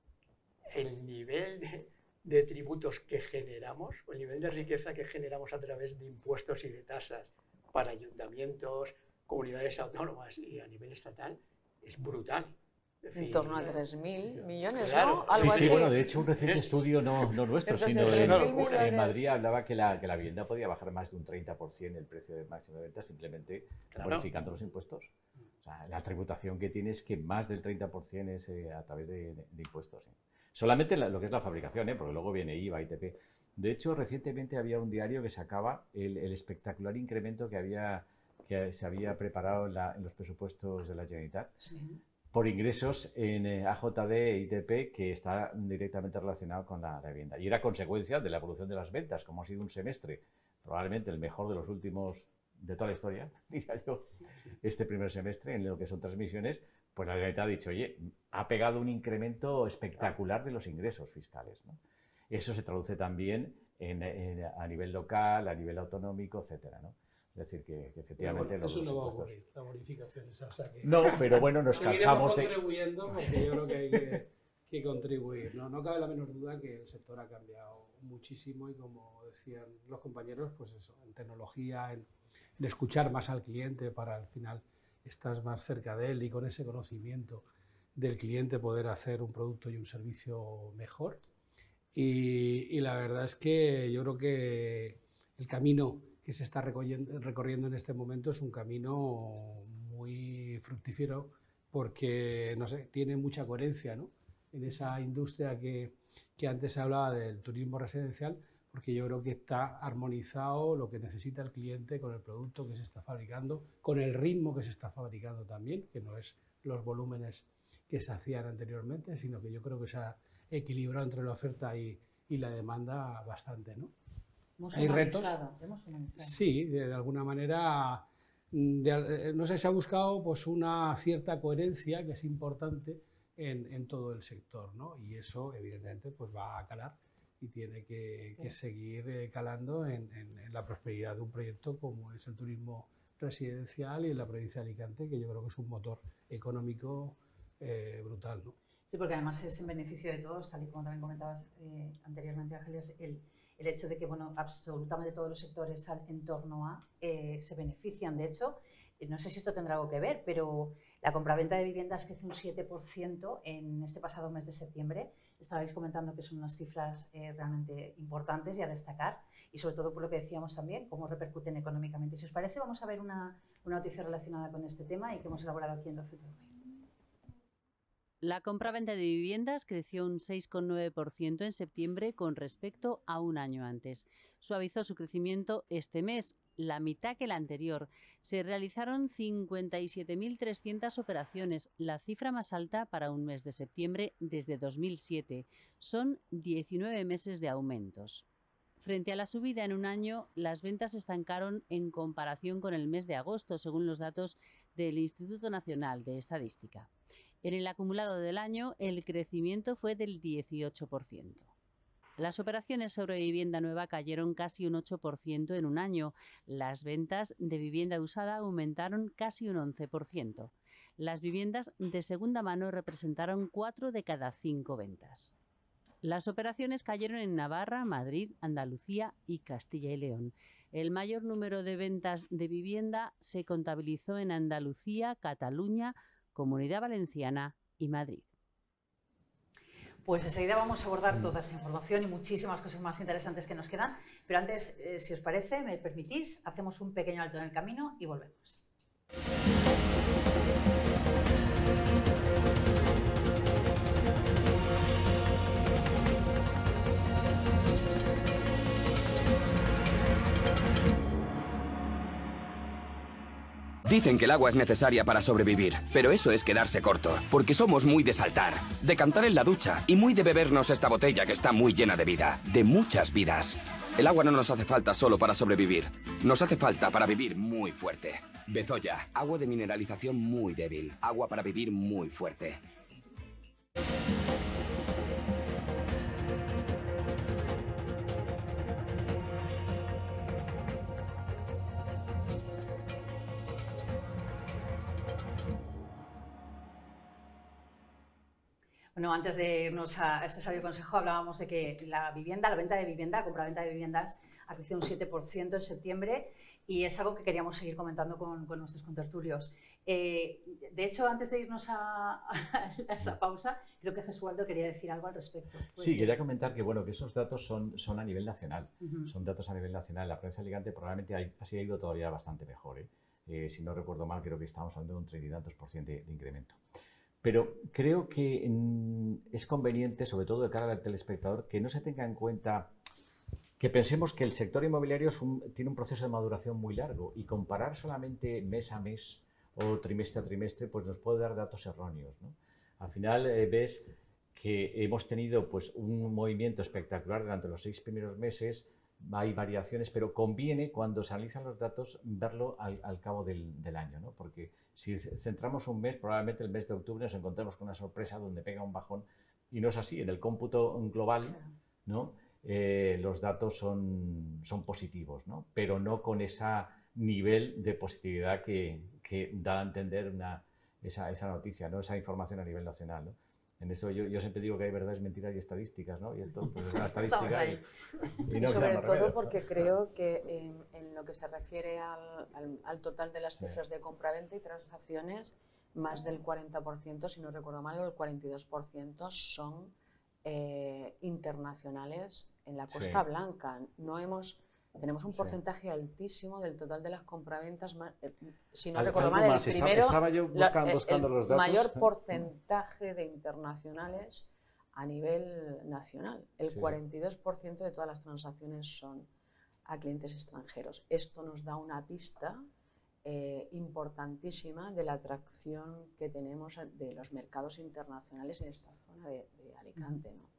el nivel de tributos que generamos, o el nivel de riqueza que generamos a través de impuestos y de tasas para ayuntamientos, comunidades autónomas y a nivel estatal, es brutal. Es decir, en torno a 3.000 millones, claro. ¿no? Algo Sí, así. bueno, de hecho un reciente estudio, no nuestro, Entonces, sino es una locura. en Madrid, hablaba que la vivienda podía bajar más de un 30% el precio de máximo de venta simplemente bonificando los impuestos. O sea, la tributación que tiene es que más del 30% es a través de impuestos. ¿Sí? Solamente lo que es la fabricación, porque luego viene IVA, ITP. De hecho, recientemente había un diario que sacaba el espectacular incremento que se había preparado en los presupuestos de la Generalitat. Sí. Por ingresos en AJD e ITP, que está directamente relacionado con la vivienda. Y era consecuencia de la evolución de las ventas, como ha sido un semestre, probablemente el mejor de los últimos, de toda la historia, diría yo, este primer semestre, en lo que son transmisiones, pues la Generalitat ha dicho, oye, ha pegado un incremento espectacular de los ingresos fiscales, ¿no? Eso se traduce también a nivel local, a nivel autonómico, etcétera, ¿no? Es decir, que efectivamente... Bueno, eso no va a ocurrir, la bonificación esa. O sea que no, pero bueno, nos cansamos de... contribuyendo porque yo creo que hay que contribuir. No cabe la menor duda que el sector ha cambiado muchísimo y, como decían los compañeros, pues eso, en tecnología, en escuchar más al cliente para al final estar más cerca de él y con ese conocimiento del cliente poder hacer un producto y un servicio mejor. Y la verdad es que yo creo que el camino que se está recorriendo en este momento es un camino muy fructífero porque, no sé, tiene mucha coherencia, ¿no?, en esa industria que antes se hablaba del turismo residencial, porque yo creo que está armonizado lo que necesita el cliente con el producto que se está fabricando, con el ritmo que se está fabricando también, que no es los volúmenes que se hacían anteriormente, sino que yo creo que se ha equilibrado entre la oferta y la demanda bastante, ¿no? Hay retos. Hemos humanizado. Sí, de alguna manera, no sé, se ha buscado pues una cierta coherencia que es importante en todo el sector, ¿no? Y eso evidentemente pues va a calar y tiene que seguir calando en la prosperidad de un proyecto como es el turismo residencial y en la provincia de Alicante, que yo creo que es un motor económico brutal, ¿no? Sí, porque además es en beneficio de todos, tal y como también comentabas anteriormente, Ángeles, el hecho de que, bueno, absolutamente todos los sectores en torno a se benefician. De hecho, no sé si esto tendrá algo que ver, pero la compraventa de viviendas crece un 7% en este pasado mes de septiembre. Estabais comentando que son unas cifras realmente importantes y a destacar, y sobre todo por lo que decíamos también, cómo repercuten económicamente. Si os parece, vamos a ver una noticia relacionada con este tema y que hemos elaborado aquí en 12TV. La compraventa de viviendas creció un 6,9% en septiembre con respecto a un año antes. Suavizó su crecimiento este mes, la mitad que el anterior. Se realizaron 57.300 operaciones, la cifra más alta para un mes de septiembre desde 2007. Son 19 meses de aumentos. Frente a la subida en un año, las ventas se estancaron en comparación con el mes de agosto, según los datos del Instituto Nacional de Estadística. En el acumulado del año, el crecimiento fue del 18%. Las operaciones sobre vivienda nueva cayeron casi un 8% en un año. Las ventas de vivienda usada aumentaron casi un 11%. Las viviendas de segunda mano representaron 4 de cada 5 ventas. Las operaciones cayeron en Navarra, Madrid, Andalucía y Castilla y León. El mayor número de ventas de vivienda se contabilizó en Andalucía, Cataluña, Comunidad Valenciana y Madrid. Pues enseguida vamos a abordar toda esta información y muchísimas cosas más interesantes que nos quedan, pero antes, si os parece, me permitís, hacemos un pequeño alto en el camino y volvemos. Dicen que el agua es necesaria para sobrevivir, pero eso es quedarse corto, porque somos muy de saltar, de cantar en la ducha y muy de bebernos esta botella que está muy llena de vida, de muchas vidas. El agua no nos hace falta solo para sobrevivir, nos hace falta para vivir muy fuerte. Bezoya, agua de mineralización muy débil, agua para vivir muy fuerte. Bueno, antes de irnos a este sabio consejo, hablábamos de que la venta de vivienda, la compraventa de viviendas ha crecido un 7% en septiembre y es algo que queríamos seguir comentando con nuestros contertulios. De hecho, antes de irnos a esa pausa, creo que Gesualdo quería decir algo al respecto. Sí, quería comentar que, bueno, que esos datos son a nivel nacional. Son datos a nivel nacional. La provincia de Alicante probablemente así ha ido todavía bastante mejor. Si no recuerdo mal, creo que estamos hablando de un 30 y tantos % de incremento. Pero creo que es conveniente, sobre todo de cara al telespectador, que no se tenga en cuenta, que pensemos que el sector inmobiliario tiene un proceso de maduración muy largo y comparar solamente mes a mes o trimestre a trimestre pues nos puede dar datos erróneos, ¿no? Al final ves que hemos tenido pues, un movimiento espectacular durante los 6 primeros meses, hay variaciones, pero conviene cuando se analizan los datos verlo al cabo del año, ¿no? Porque si centramos un mes, probablemente el mes de octubre nos encontremos con una sorpresa donde pega un bajón y no es así. En el cómputo global ¿no? Los datos son positivos, ¿no? Pero no con ese nivel de positividad que da a entender esa noticia, ¿no? Esa información a nivel nacional, ¿no? En eso yo siempre digo que hay verdades, mentiras y estadísticas, ¿no? Y esto pues, es una estadística y no sobre queda más todo remedio. porque creo que en lo que se refiere al total de las cifras de compraventa y transacciones, más del 40%, si no recuerdo mal, o el 42% son internacionales en la Costa Blanca. Tenemos un porcentaje altísimo del total de las compraventas, si no recuerdo mal, el primero, estaba yo buscando los datos. Mayor porcentaje de internacionales a nivel nacional. El 42% de todas las transacciones son a clientes extranjeros. Esto nos da una pista importantísima de la atracción que tenemos de los mercados internacionales en esta zona de Alicante, ¿no?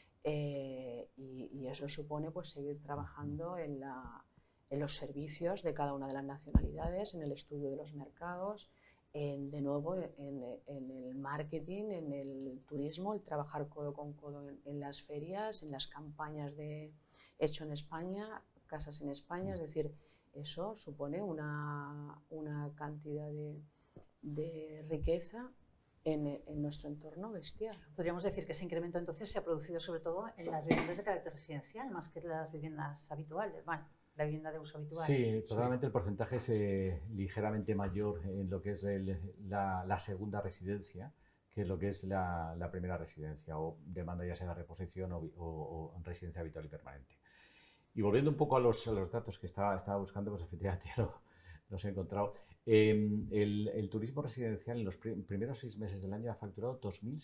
Y eso supone pues seguir trabajando en los servicios de cada una de las nacionalidades, en el estudio de los mercados, de nuevo en el marketing, en el turismo, el trabajar codo con codo en las ferias, en las campañas de Hecho en España, Casas en España, es decir, eso supone una cantidad de riqueza en nuestro entorno bestial. Podríamos decir que ese incremento entonces se ha producido sobre todo en las viviendas de carácter residencial, más que en las viviendas habituales, bueno, la vivienda de uso habitual. Sí, totalmente el porcentaje es ligeramente mayor en lo que es la segunda residencia que lo que es la primera residencia, o demanda ya sea de reposición o residencia habitual y permanente. Y volviendo un poco a los datos que estaba buscando, pues efectivamente los he encontrado. El turismo residencial en los primeros 6 meses del año ha facturado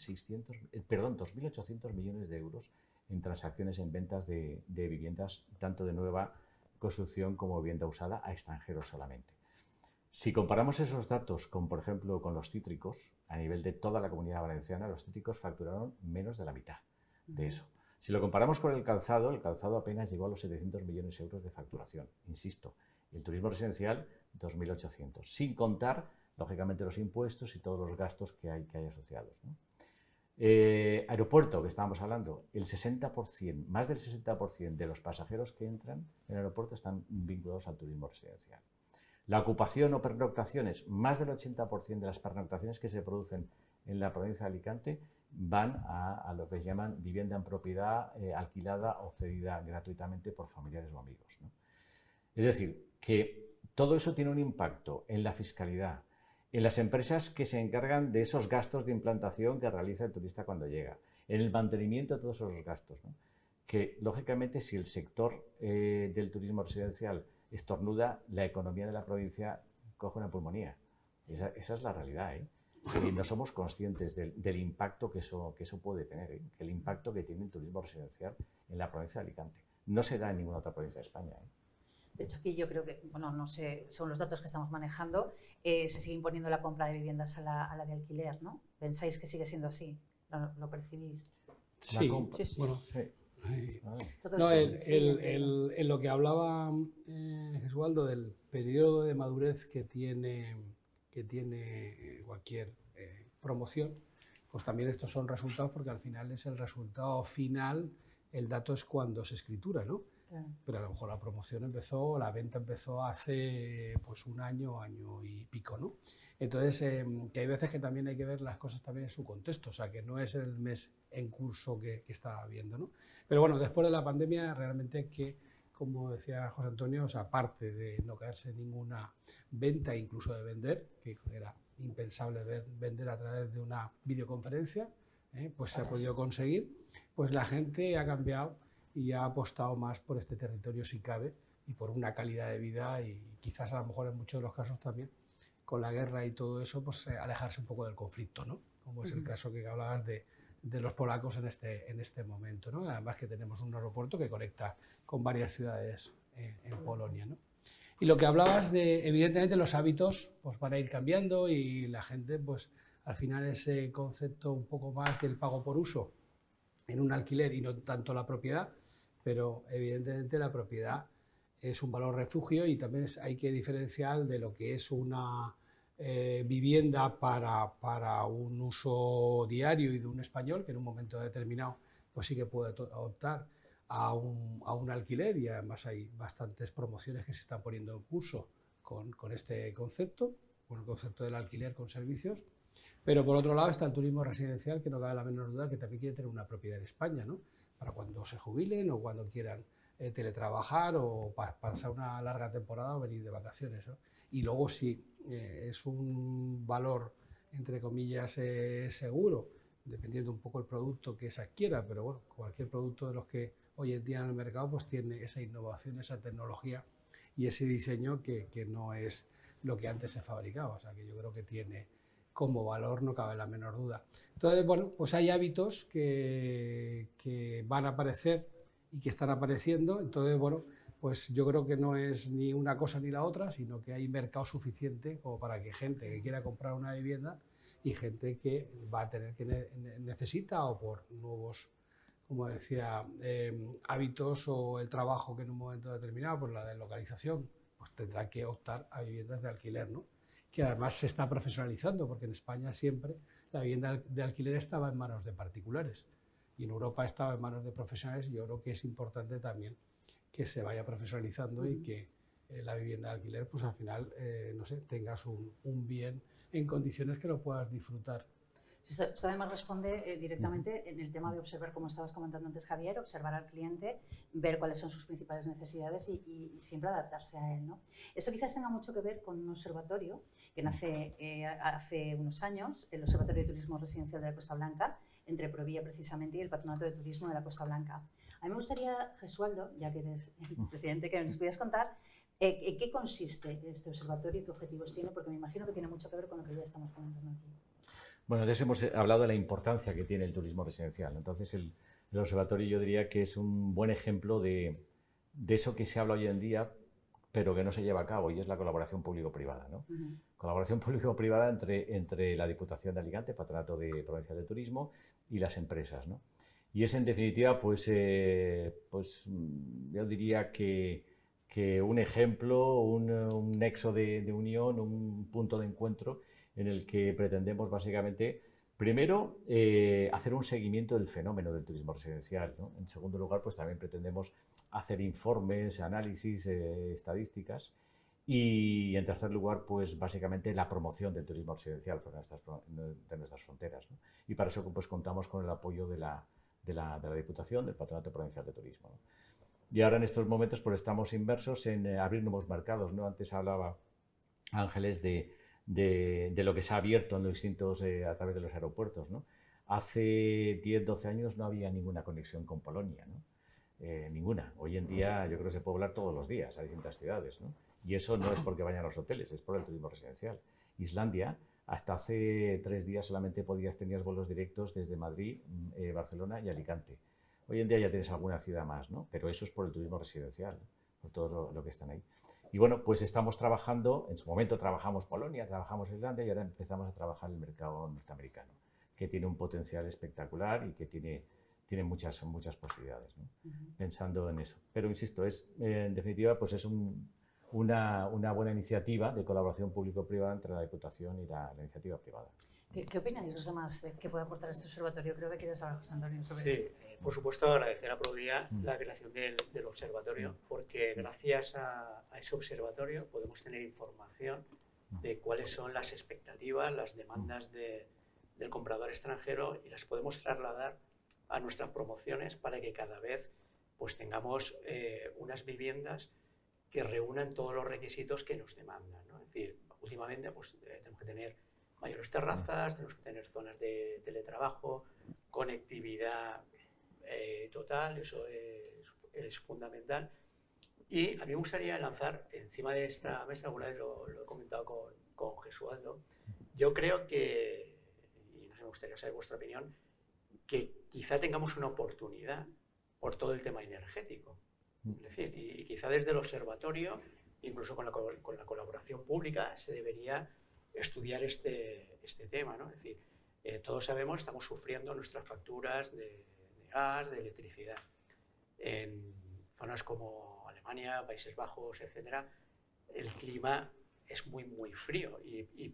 2.800 millones de euros en transacciones en ventas de viviendas, tanto de nueva construcción como vivienda usada, a extranjeros solamente. Si comparamos esos datos con, por ejemplo, con los cítricos, a nivel de toda la Comunidad Valenciana, los cítricos facturaron menos de la mitad de eso. Si lo comparamos con el calzado apenas llegó a los 700 millones de euros de facturación. Insisto, el turismo residencial, 2.800, sin contar, lógicamente, los impuestos y todos los gastos que hay asociados, ¿no? Aeropuerto, que estábamos hablando, el 60%, más del 60% de los pasajeros que entran en el aeropuerto están vinculados al turismo residencial. La ocupación o pernoctaciones, más del 80% de las pernoctaciones que se producen en la provincia de Alicante van a lo que se llaman vivienda en propiedad alquilada o cedida gratuitamente por familiares o amigos, ¿no? Es decir, que todo eso tiene un impacto en la fiscalidad, en las empresas que se encargan de esos gastos de implantación que realiza el turista cuando llega, en el mantenimiento de todos esos gastos, ¿no? Que, lógicamente, si el sector del turismo residencial estornuda, la economía de la provincia coge una pulmonía. Esa es la realidad, ¿eh? Y no somos conscientes del impacto que eso puede tener, ¿eh? El impacto que tiene el turismo residencial en la provincia de Alicante. No se da en ninguna otra provincia de España, ¿eh? De hecho, aquí yo creo que, bueno, no sé, según los datos que estamos manejando, se sigue imponiendo la compra de viviendas a la de alquiler, ¿no? ¿Pensáis que sigue siendo así? ¿Lo percibís? Sí, sí. Bueno, sí. No, en lo que hablaba Gesualdo del periodo de madurez que tiene cualquier promoción, pues también estos son resultados, porque al final es el resultado final, el dato es cuando se escritura, ¿no? Claro. Pero a lo mejor la venta empezó hace pues un año y pico, ¿no? Entonces, que hay veces que también hay que ver las cosas también en su contexto, o sea, que no es el mes en curso que está viendo, ¿no? Pero bueno, después de la pandemia, realmente que, como decía José Antonio, o sea, aparte de no caerse en ninguna venta, incluso de vender, que era impensable vender a través de una videoconferencia, pues se ha podido conseguir, pues la gente ha cambiado y ha apostado más por este territorio, si cabe, y por una calidad de vida, y quizás a lo mejor en muchos de los casos también, con la guerra y todo eso, pues alejarse un poco del conflicto, ¿no? Como es el caso que hablabas de los polacos en este momento, ¿no? Además que tenemos un aeropuerto que conecta con varias ciudades en Polonia, ¿no? Y lo que hablabas de, evidentemente, los hábitos pues van a ir cambiando, y la gente, pues al final ese concepto un poco más del pago por uso en un alquiler y no tanto la propiedad, pero evidentemente la propiedad es un valor refugio, y también hay que diferenciar de lo que es una vivienda para un uso diario y de un español que en un momento determinado pues sí que puede optar a un alquiler, y además hay bastantes promociones que se están poniendo en curso con este concepto, con el concepto del alquiler con servicios. Pero por otro lado está el turismo residencial, que no cabe la menor duda que también quiere tener una propiedad en España, ¿no? Para cuando se jubilen o cuando quieran teletrabajar o pasar una larga temporada o venir de vacaciones, ¿no? Y luego si es un valor, entre comillas, seguro, dependiendo un poco el producto que se adquiera, pero bueno, cualquier producto de los que hoy en día en el mercado pues tiene esa innovación, esa tecnología y ese diseño que no es lo que antes se fabricaba, o sea que yo creo que tiene como valor, no cabe la menor duda. Entonces, bueno, pues hay hábitos que van a aparecer y que están apareciendo, entonces, bueno, pues yo creo que no es ni una cosa ni la otra, sino que hay mercado suficiente como para que gente que quiera comprar una vivienda y gente que va a tener que necesita o por nuevos, como decía, hábitos o el trabajo que en un momento determinado, pues la deslocalización, pues tendrá que optar a viviendas de alquiler, ¿no? Que además se está profesionalizando, porque en España siempre la vivienda de alquiler estaba en manos de particulares y en Europa estaba en manos de profesionales, y yo creo que es importante también que se vaya profesionalizando y que la vivienda de alquiler, pues al final, no sé, tengas un bien en condiciones que lo puedas disfrutar. Esto además responde directamente en el tema de observar, como estabas comentando antes, Javier, observar al cliente, ver cuáles son sus principales necesidades y siempre adaptarse a él, ¿no? Esto quizás tenga mucho que ver con un observatorio que nace hace unos años, el Observatorio de Turismo Residencial de la Costa Blanca, entre Provilla precisamente y el Patronato de Turismo de la Costa Blanca. A mí me gustaría, Gesualdo, ya que eres el presidente, que nos pudieras contar ¿en qué consiste este observatorio y qué objetivos tiene? Porque me imagino que tiene mucho que ver con lo que ya estamos comentando aquí. Bueno, de eso hemos hablado de la importancia que tiene el turismo residencial. Entonces, el observatorio yo diría que es un buen ejemplo de eso que se habla hoy en día, pero que no se lleva a cabo, y es la colaboración público-privada, ¿no? Colaboración público-privada entre la Diputación de Alicante, Patronato Provincial de Turismo, y las empresas, ¿no? Y es, en definitiva, pues yo diría que un ejemplo, un nexo de unión, un punto de encuentro en el que pretendemos básicamente, primero, hacer un seguimiento del fenómeno del turismo residencial, ¿no? En segundo lugar, pues también pretendemos hacer informes, análisis, estadísticas, y en tercer lugar, pues básicamente la promoción del turismo residencial de nuestras fronteras, ¿no? Y para eso pues contamos con el apoyo de la Diputación, del Patronato Provincial de Turismo, ¿no? Y ahora en estos momentos pues estamos inmersos en abrir nuevos mercados, ¿no? Antes hablaba Ángeles de lo que se ha abierto en los distintos, a través de los aeropuertos, ¿no? Hace 10, 12 años no había ninguna conexión con Polonia, ¿no? Ninguna. Hoy en día yo creo que se puede volar todos los días a distintas ciudades, ¿no? Y eso no es porque vayan a los hoteles, es por el turismo residencial. Islandia, hasta hace 3 días solamente tenías vuelos directos desde Madrid, Barcelona y Alicante. Hoy en día ya tienes alguna ciudad más, ¿no? Pero eso es por el turismo residencial, por todo lo que están ahí. Y bueno, pues estamos trabajando, en su momento trabajamos Polonia, trabajamos Islandia, y ahora empezamos a trabajar el mercado norteamericano, que tiene un potencial espectacular y que tiene muchas posibilidades, ¿no? Pensando en eso. Pero insisto, en definitiva, pues es una buena iniciativa de colaboración público-privada entre la Diputación y la iniciativa privada. ¿Qué opináis los demás de qué puede aportar este observatorio? Creo que quieres hablar, José Antonio, sobre eso. Sí, por supuesto, agradecer a Provilla la creación del observatorio, porque gracias a ese observatorio podemos tener información de cuáles son las expectativas, las demandas del comprador extranjero, y las podemos trasladar a nuestras promociones para que cada vez pues tengamos unas viviendas que reúnan todos los requisitos que nos demandan, ¿no? Es decir, últimamente pues, tenemos que tener mayores terrazas, tenemos que tener zonas de teletrabajo, conectividad total, eso es fundamental. Y a mí me gustaría lanzar encima de esta mesa, alguna vez lo he comentado con Gesualdo, yo creo que, y no sé, me gustaría saber vuestra opinión, que quizá tengamos una oportunidad por todo el tema energético. Es decir, y quizá desde el observatorio, incluso con la colaboración pública, se debería estudiar este tema, ¿no? Es decir, todos sabemos, estamos sufriendo nuestras facturas de gas, de electricidad. En zonas como Alemania, Países Bajos, etcétera, el clima es muy frío y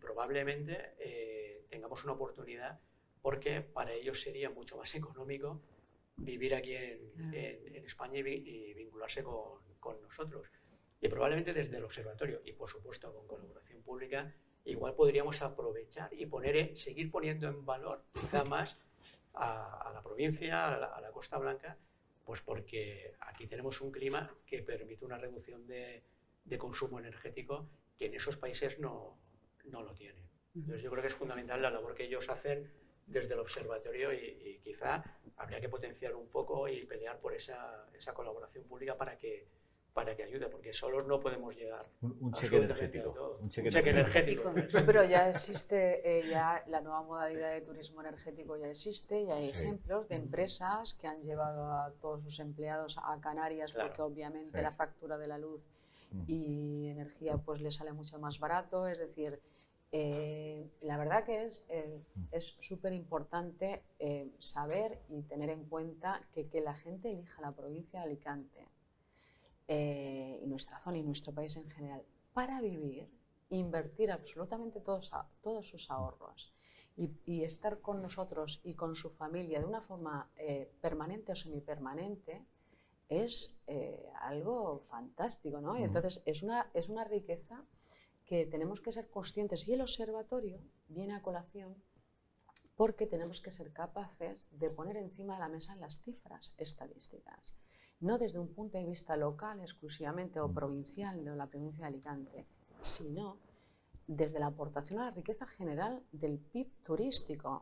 probablemente tengamos una oportunidad, porque para ellos sería mucho más económico vivir aquí en España y vincularse con nosotros. Y probablemente desde el observatorio y por supuesto con colaboración pública, igual podríamos aprovechar y seguir poniendo en valor quizá más a la provincia, a la Costa Blanca, pues porque aquí tenemos un clima que permite una reducción de consumo energético que en esos países no lo tienen. Entonces yo creo que es fundamental la labor que ellos hacen desde el observatorio y quizá habría que potenciar un poco y pelear por esa colaboración pública para que ayude, porque solos no podemos llegar un cheque energético. Un cheque energético. Sí, pero ya existe, ya la nueva modalidad de turismo energético ya existe, y hay ejemplos de empresas que han llevado a todos sus empleados a Canarias, porque obviamente la factura de la luz y energía pues le sale mucho más barato. Es decir, la verdad que es súper importante saber y tener en cuenta que la gente elija la provincia de Alicante y nuestra zona y nuestro país en general para vivir, invertir absolutamente todos sus ahorros y estar con nosotros y con su familia de una forma permanente o semipermanente, es algo fantástico, ¿no? Y entonces es una riqueza que tenemos que ser conscientes, y el observatorio viene a colación porque tenemos que ser capaces de poner encima de la mesa las cifras estadísticas, no desde un punto de vista local exclusivamente o provincial de la provincia de Alicante, sino desde la aportación a la riqueza general del PIB turístico.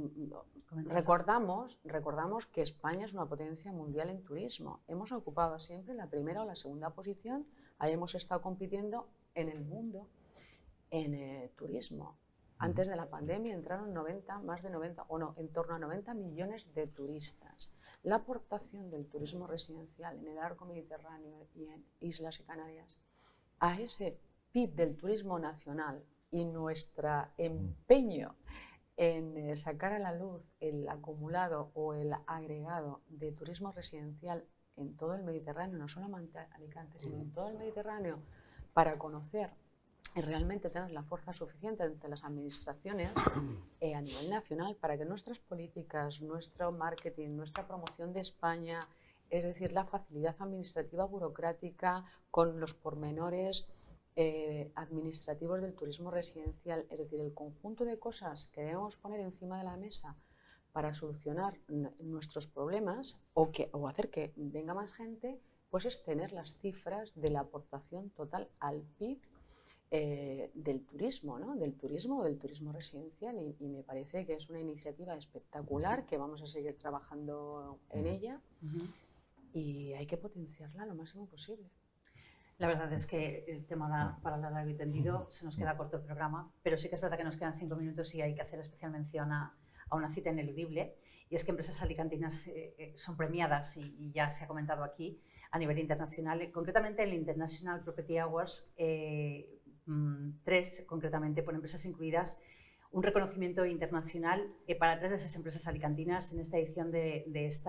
Recordamos que España es una potencia mundial en turismo. Hemos ocupado siempre la primera o la segunda posición, ahí hemos estado compitiendo en el mundo en turismo. Antes de la pandemia entraron en torno a 90 millones de turistas. La aportación del turismo residencial en el arco mediterráneo y en Islas y Canarias a ese PIB del turismo nacional y nuestro empeño en sacar a la luz el acumulado o el agregado de turismo residencial en todo el Mediterráneo, no solamente Alicante, sino en todo el Mediterráneo, para conocer y realmente tener la fuerza suficiente entre las administraciones a nivel nacional para que nuestras políticas, nuestro marketing, nuestra promoción de España, es decir, la facilidad administrativa burocrática con los pormenores administrativos del turismo residencial, es decir, el conjunto de cosas que debemos poner encima de la mesa para solucionar nuestros problemas o hacer que venga más gente, pues es tener las cifras de la aportación total al PIB del turismo, ¿no? Del turismo residencial, y me parece que es una iniciativa espectacular, que vamos a seguir trabajando en ella y hay que potenciarla lo máximo posible. La verdad es que el tema da para largo y tendido, se nos queda corto el programa, pero sí que es verdad que nos quedan 5 minutos y hay que hacer especial mención a una cita ineludible, y es que empresas alicantinas son premiadas, y ya se ha comentado aquí, a nivel internacional, concretamente en el International Property Awards, 3 concretamente por empresas incluidas, un reconocimiento internacional para 3 de esas empresas alicantinas en esta edición de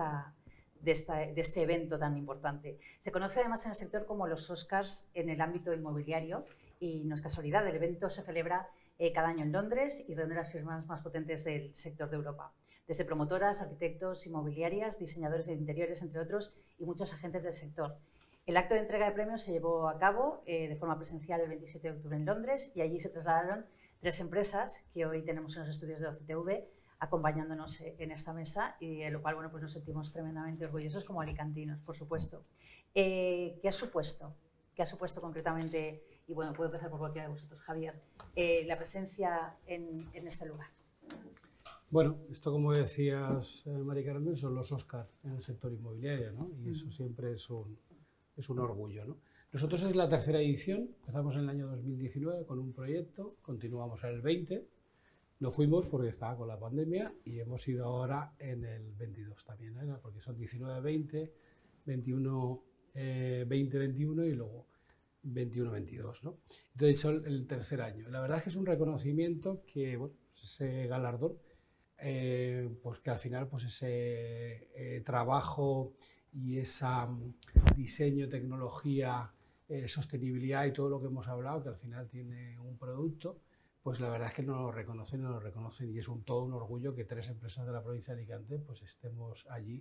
este evento tan importante. Se conoce además en el sector como los Oscars en el ámbito inmobiliario, y no es casualidad, el evento se celebra cada año en Londres y reúne las firmas más potentes del sector de Europa, desde promotoras, arquitectos, inmobiliarias, diseñadores de interiores, entre otros, y muchos agentes del sector. El acto de entrega de premios se llevó a cabo de forma presencial el 27 de octubre en Londres, y allí se trasladaron 3 empresas que hoy tenemos en los estudios de OCTV acompañándonos en esta mesa, y de lo cual pues nos sentimos tremendamente orgullosos como alicantinos, por supuesto. ¿Qué ha supuesto? ¿Qué ha supuesto concretamente? Y bueno, puedo empezar por cualquiera de vosotros, Javier, la presencia en este lugar. Bueno, esto, como decías, Mari Carmen, son los Oscars en el sector inmobiliario, ¿no? Y eso siempre es un orgullo, ¿no? Nosotros es la 3ª edición, empezamos en el año 2019 con un proyecto, continuamos en el 20, no fuimos porque estaba con la pandemia, y hemos ido ahora en el 22 también, ¿eh? Porque son 19-20, 21-21 y luego 21-22, ¿no? Entonces son el 3er año. La verdad es que es un reconocimiento que, bueno, pues ese galardón, pues que al final pues ese trabajo y ese diseño, tecnología, sostenibilidad y todo lo que hemos hablado, que al final tiene un producto, pues la verdad es que no lo reconocen, y es todo un orgullo que 3 empresas de la provincia de Alicante pues estemos allí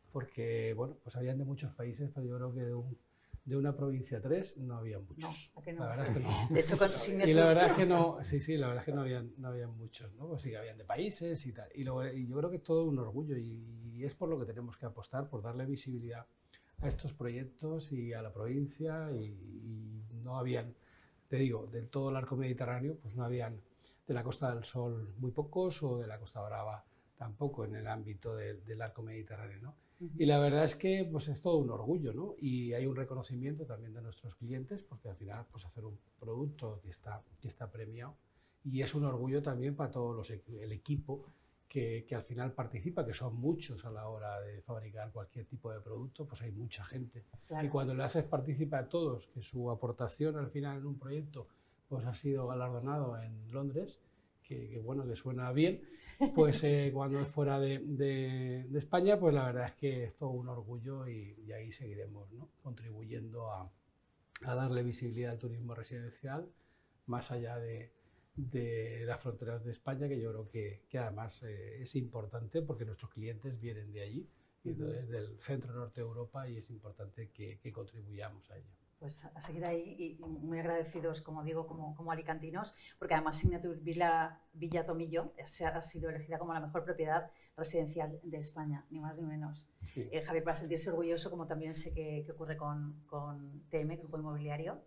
porque bueno, pues habían de muchos países, pero yo creo que de una provincia 3 no había muchos. No, ¿a que no? La verdad es que no. De hecho, con Y la verdad es que no, sí, la verdad es que no habían muchos, ¿no? Pues sí que habían de países y tal. Y yo creo que es todo un orgullo y es por lo que tenemos que apostar, por darle visibilidad a estos proyectos y a la provincia y no habían, te digo, del todo el arco mediterráneo, pues no habían de la Costa del Sol muy pocos o de la Costa Brava tampoco en el ámbito del arco mediterráneo, ¿no? Y la verdad es que pues, es todo un orgullo, ¿no? Y hay un reconocimiento también de nuestros clientes, porque al final pues, hacer un producto que está premiado, y es un orgullo también para todo el equipo que al final participa, que son muchos a la hora de fabricar cualquier tipo de producto, pues hay mucha gente. Claro. Y cuando le haces participar a todos, que su aportación al final en un proyecto pues, ha sido galardonado en Londres, que bueno, que suena bien, pues cuando es fuera de España, pues la verdad es que es todo un orgullo y ahí seguiremos, ¿no? Contribuyendo a darle visibilidad al turismo residencial más allá de las fronteras de España, que yo creo que además es importante porque nuestros clientes vienen de allí, del centro norte de Europa, y es importante que contribuyamos a ello. Pues a seguir ahí y muy agradecidos, como digo, como alicantinos, porque además Signature Villa Tomillo ha sido elegida como la mejor propiedad residencial de España, ni más ni menos. Sí. Javier, para sentirse orgulloso, como también sé que ocurre con TM, Grupo Inmobiliario.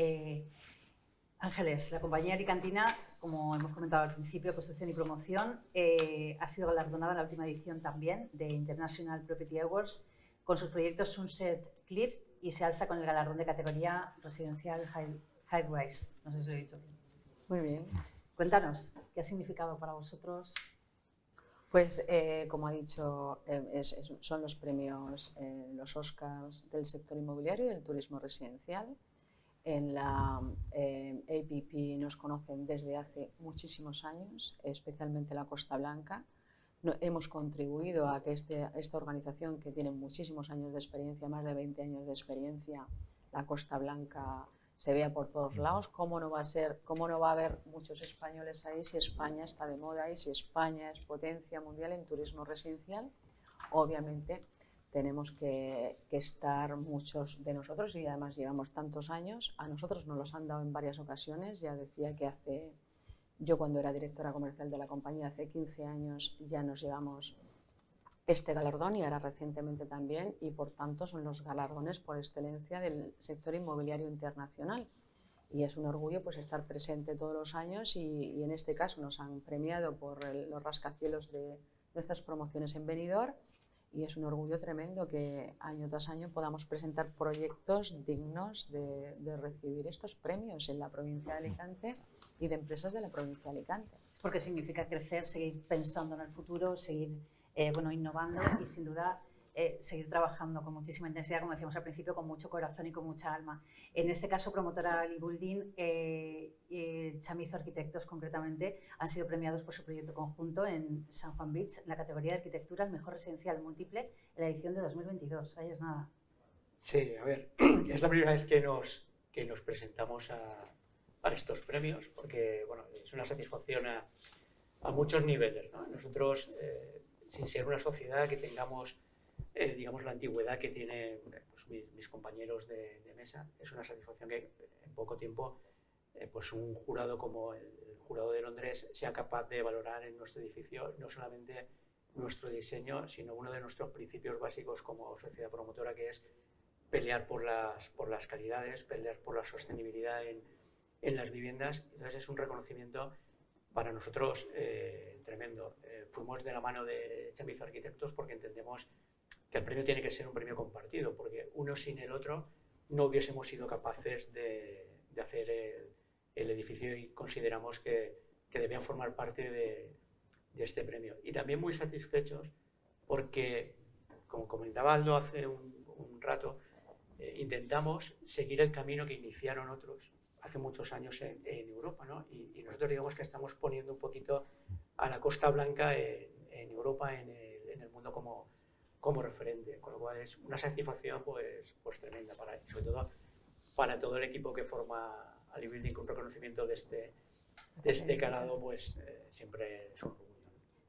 Ángeles, la compañía alicantina, como hemos comentado al principio, construcción y promoción, ha sido galardonada en la última edición también de International Property Awards con sus proyectos Sunset Cliff, y se alza con el galardón de categoría residencial High Rise. No sé si lo he dicho bien. Muy bien. Cuéntanos, ¿qué ha significado para vosotros? Pues, como ha dicho, son los premios, los Oscars del sector inmobiliario y del turismo residencial. En la APP nos conocen desde hace muchísimos años, especialmente la Costa Blanca. Hemos contribuido a que esta organización, que tiene muchísimos años de experiencia, más de 20 años de experiencia, la Costa Blanca, se vea por todos lados. ¿Cómo no va a haber muchos españoles ahí si España está de moda y si España es potencia mundial en turismo residencial? Obviamente tenemos que estar muchos de nosotros, y además llevamos tantos años. A nosotros nos los han dado en varias ocasiones. Ya decía que yo cuando era directora comercial de la compañía, hace 15 años ya nos llevamos este galardón, y ahora recientemente también, y por tanto son los galardones por excelencia del sector inmobiliario internacional. Y es un orgullo pues estar presente todos los años, y en este caso nos han premiado por los rascacielos de nuestras promociones en Benidorm, y es un orgullo tremendo que año tras año podamos presentar proyectos dignos de recibir estos premios en la provincia de Alicante y de empresas de la provincia de Alicante. Porque significa crecer, seguir pensando en el futuro, seguir innovando y sin duda seguir trabajando con muchísima intensidad, como decíamos al principio, con mucho corazón y con mucha alma. En este caso, promotora Ali Building y Chamizo Arquitectos concretamente han sido premiados por su proyecto conjunto en San Juan Beach en la categoría de arquitectura el mejor residencial múltiple en la edición de 2022. Ahí es nada. Sí, a ver, es la primera vez que nos presentamos a estos premios, porque bueno, es una satisfacción a muchos niveles, ¿no? Nosotros, sin ser una sociedad que tengamos digamos, la antigüedad que tienen pues, mis compañeros de mesa, es una satisfacción que en poco tiempo pues un jurado como el jurado de Londres sea capaz de valorar en nuestro edificio no solamente nuestro diseño, sino uno de nuestros principios básicos como sociedad promotora, que es pelear por las calidades, pelear por la sostenibilidad en las viviendas. Entonces es un reconocimiento para nosotros tremendo. Fuimos de la mano de Chamizo Arquitectos porque entendemos que el premio tiene que ser un premio compartido, porque uno sin el otro no hubiésemos sido capaces de hacer el edificio, y consideramos que debían formar parte de este premio. Y también muy satisfechos porque, como comentaba Aldo hace un rato, intentamos seguir el camino que iniciaron otros hace muchos años en Europa, ¿no? Y nosotros digamos que estamos poniendo un poquito a la Costa Blanca en Europa, en el mundo como referente, con lo cual es una satisfacción pues tremenda, sobre todo para todo el equipo que forma Ali Building. Un reconocimiento de este calado pues siempre es un orgullo.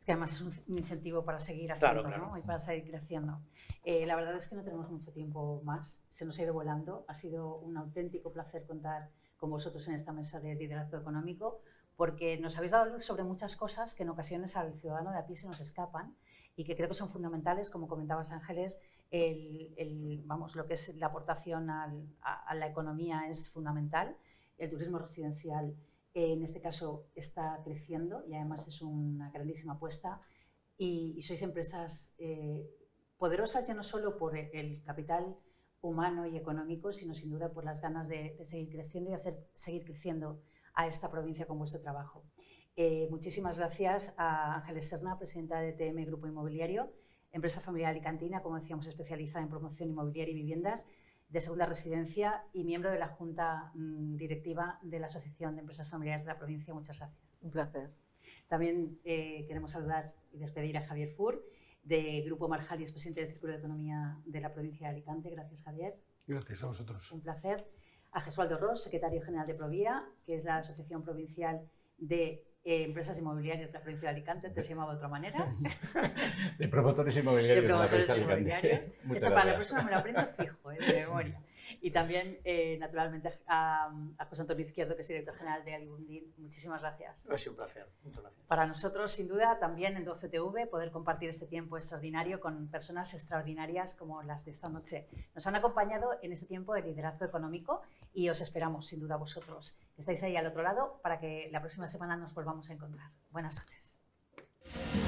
Es que además es un incentivo para seguir haciendo, Claro. ¿no? Y para seguir creciendo. La verdad es que no tenemos mucho tiempo más, se nos ha ido volando. Ha sido un auténtico placer contar con vosotros en esta mesa de liderazgo económico, porque nos habéis dado luz sobre muchas cosas que en ocasiones al ciudadano de a pie se nos escapan y que creo que son fundamentales, como comentabas Ángeles, lo que es la aportación a la economía es fundamental. El turismo residencial en este caso está creciendo y además es una grandísima apuesta y sois empresas poderosas ya no solo por el capital humano y económico, sino sin duda por las ganas de seguir creciendo y seguir creciendo a esta provincia con vuestro trabajo. Muchísimas gracias a Ángeles Serna, presidenta de TM Grupo Inmobiliario, empresa familiar alicantina, como decíamos, especializada en promoción inmobiliaria y viviendas de segunda residencia y miembro de la Junta Directiva de la Asociación de Empresas Familiares de la provincia. Muchas gracias. Un placer. También queremos saludar y despedir a Javier Fur, de Grupo Marjalis, presidente del Círculo de Economía de la provincia de Alicante. Gracias, Javier. Gracias a vosotros. Un placer. A Gesualdo Ros, secretario general de Provía, que es la Asociación Provincial de Empresas Inmobiliarias de la provincia de Alicante, antes se llamaba de otra manera. De promotores inmobiliarios de promotores de la provincia de inmobiliarios. Alicante. Muchas Esta para la gracias. próxima me la aprendo fijo, de memoria. Y también, naturalmente, a José Antonio Izquierdo, que es director general de Alibundín. Muchísimas gracias. Ha sido un placer. Muchas gracias. Para nosotros, sin duda, también en 12TV, poder compartir este tiempo extraordinario con personas extraordinarias como las de esta noche. Nos han acompañado en este tiempo de liderazgo económico y os esperamos, sin duda, vosotros, que estáis ahí al otro lado, para que la próxima semana nos volvamos a encontrar. Buenas noches.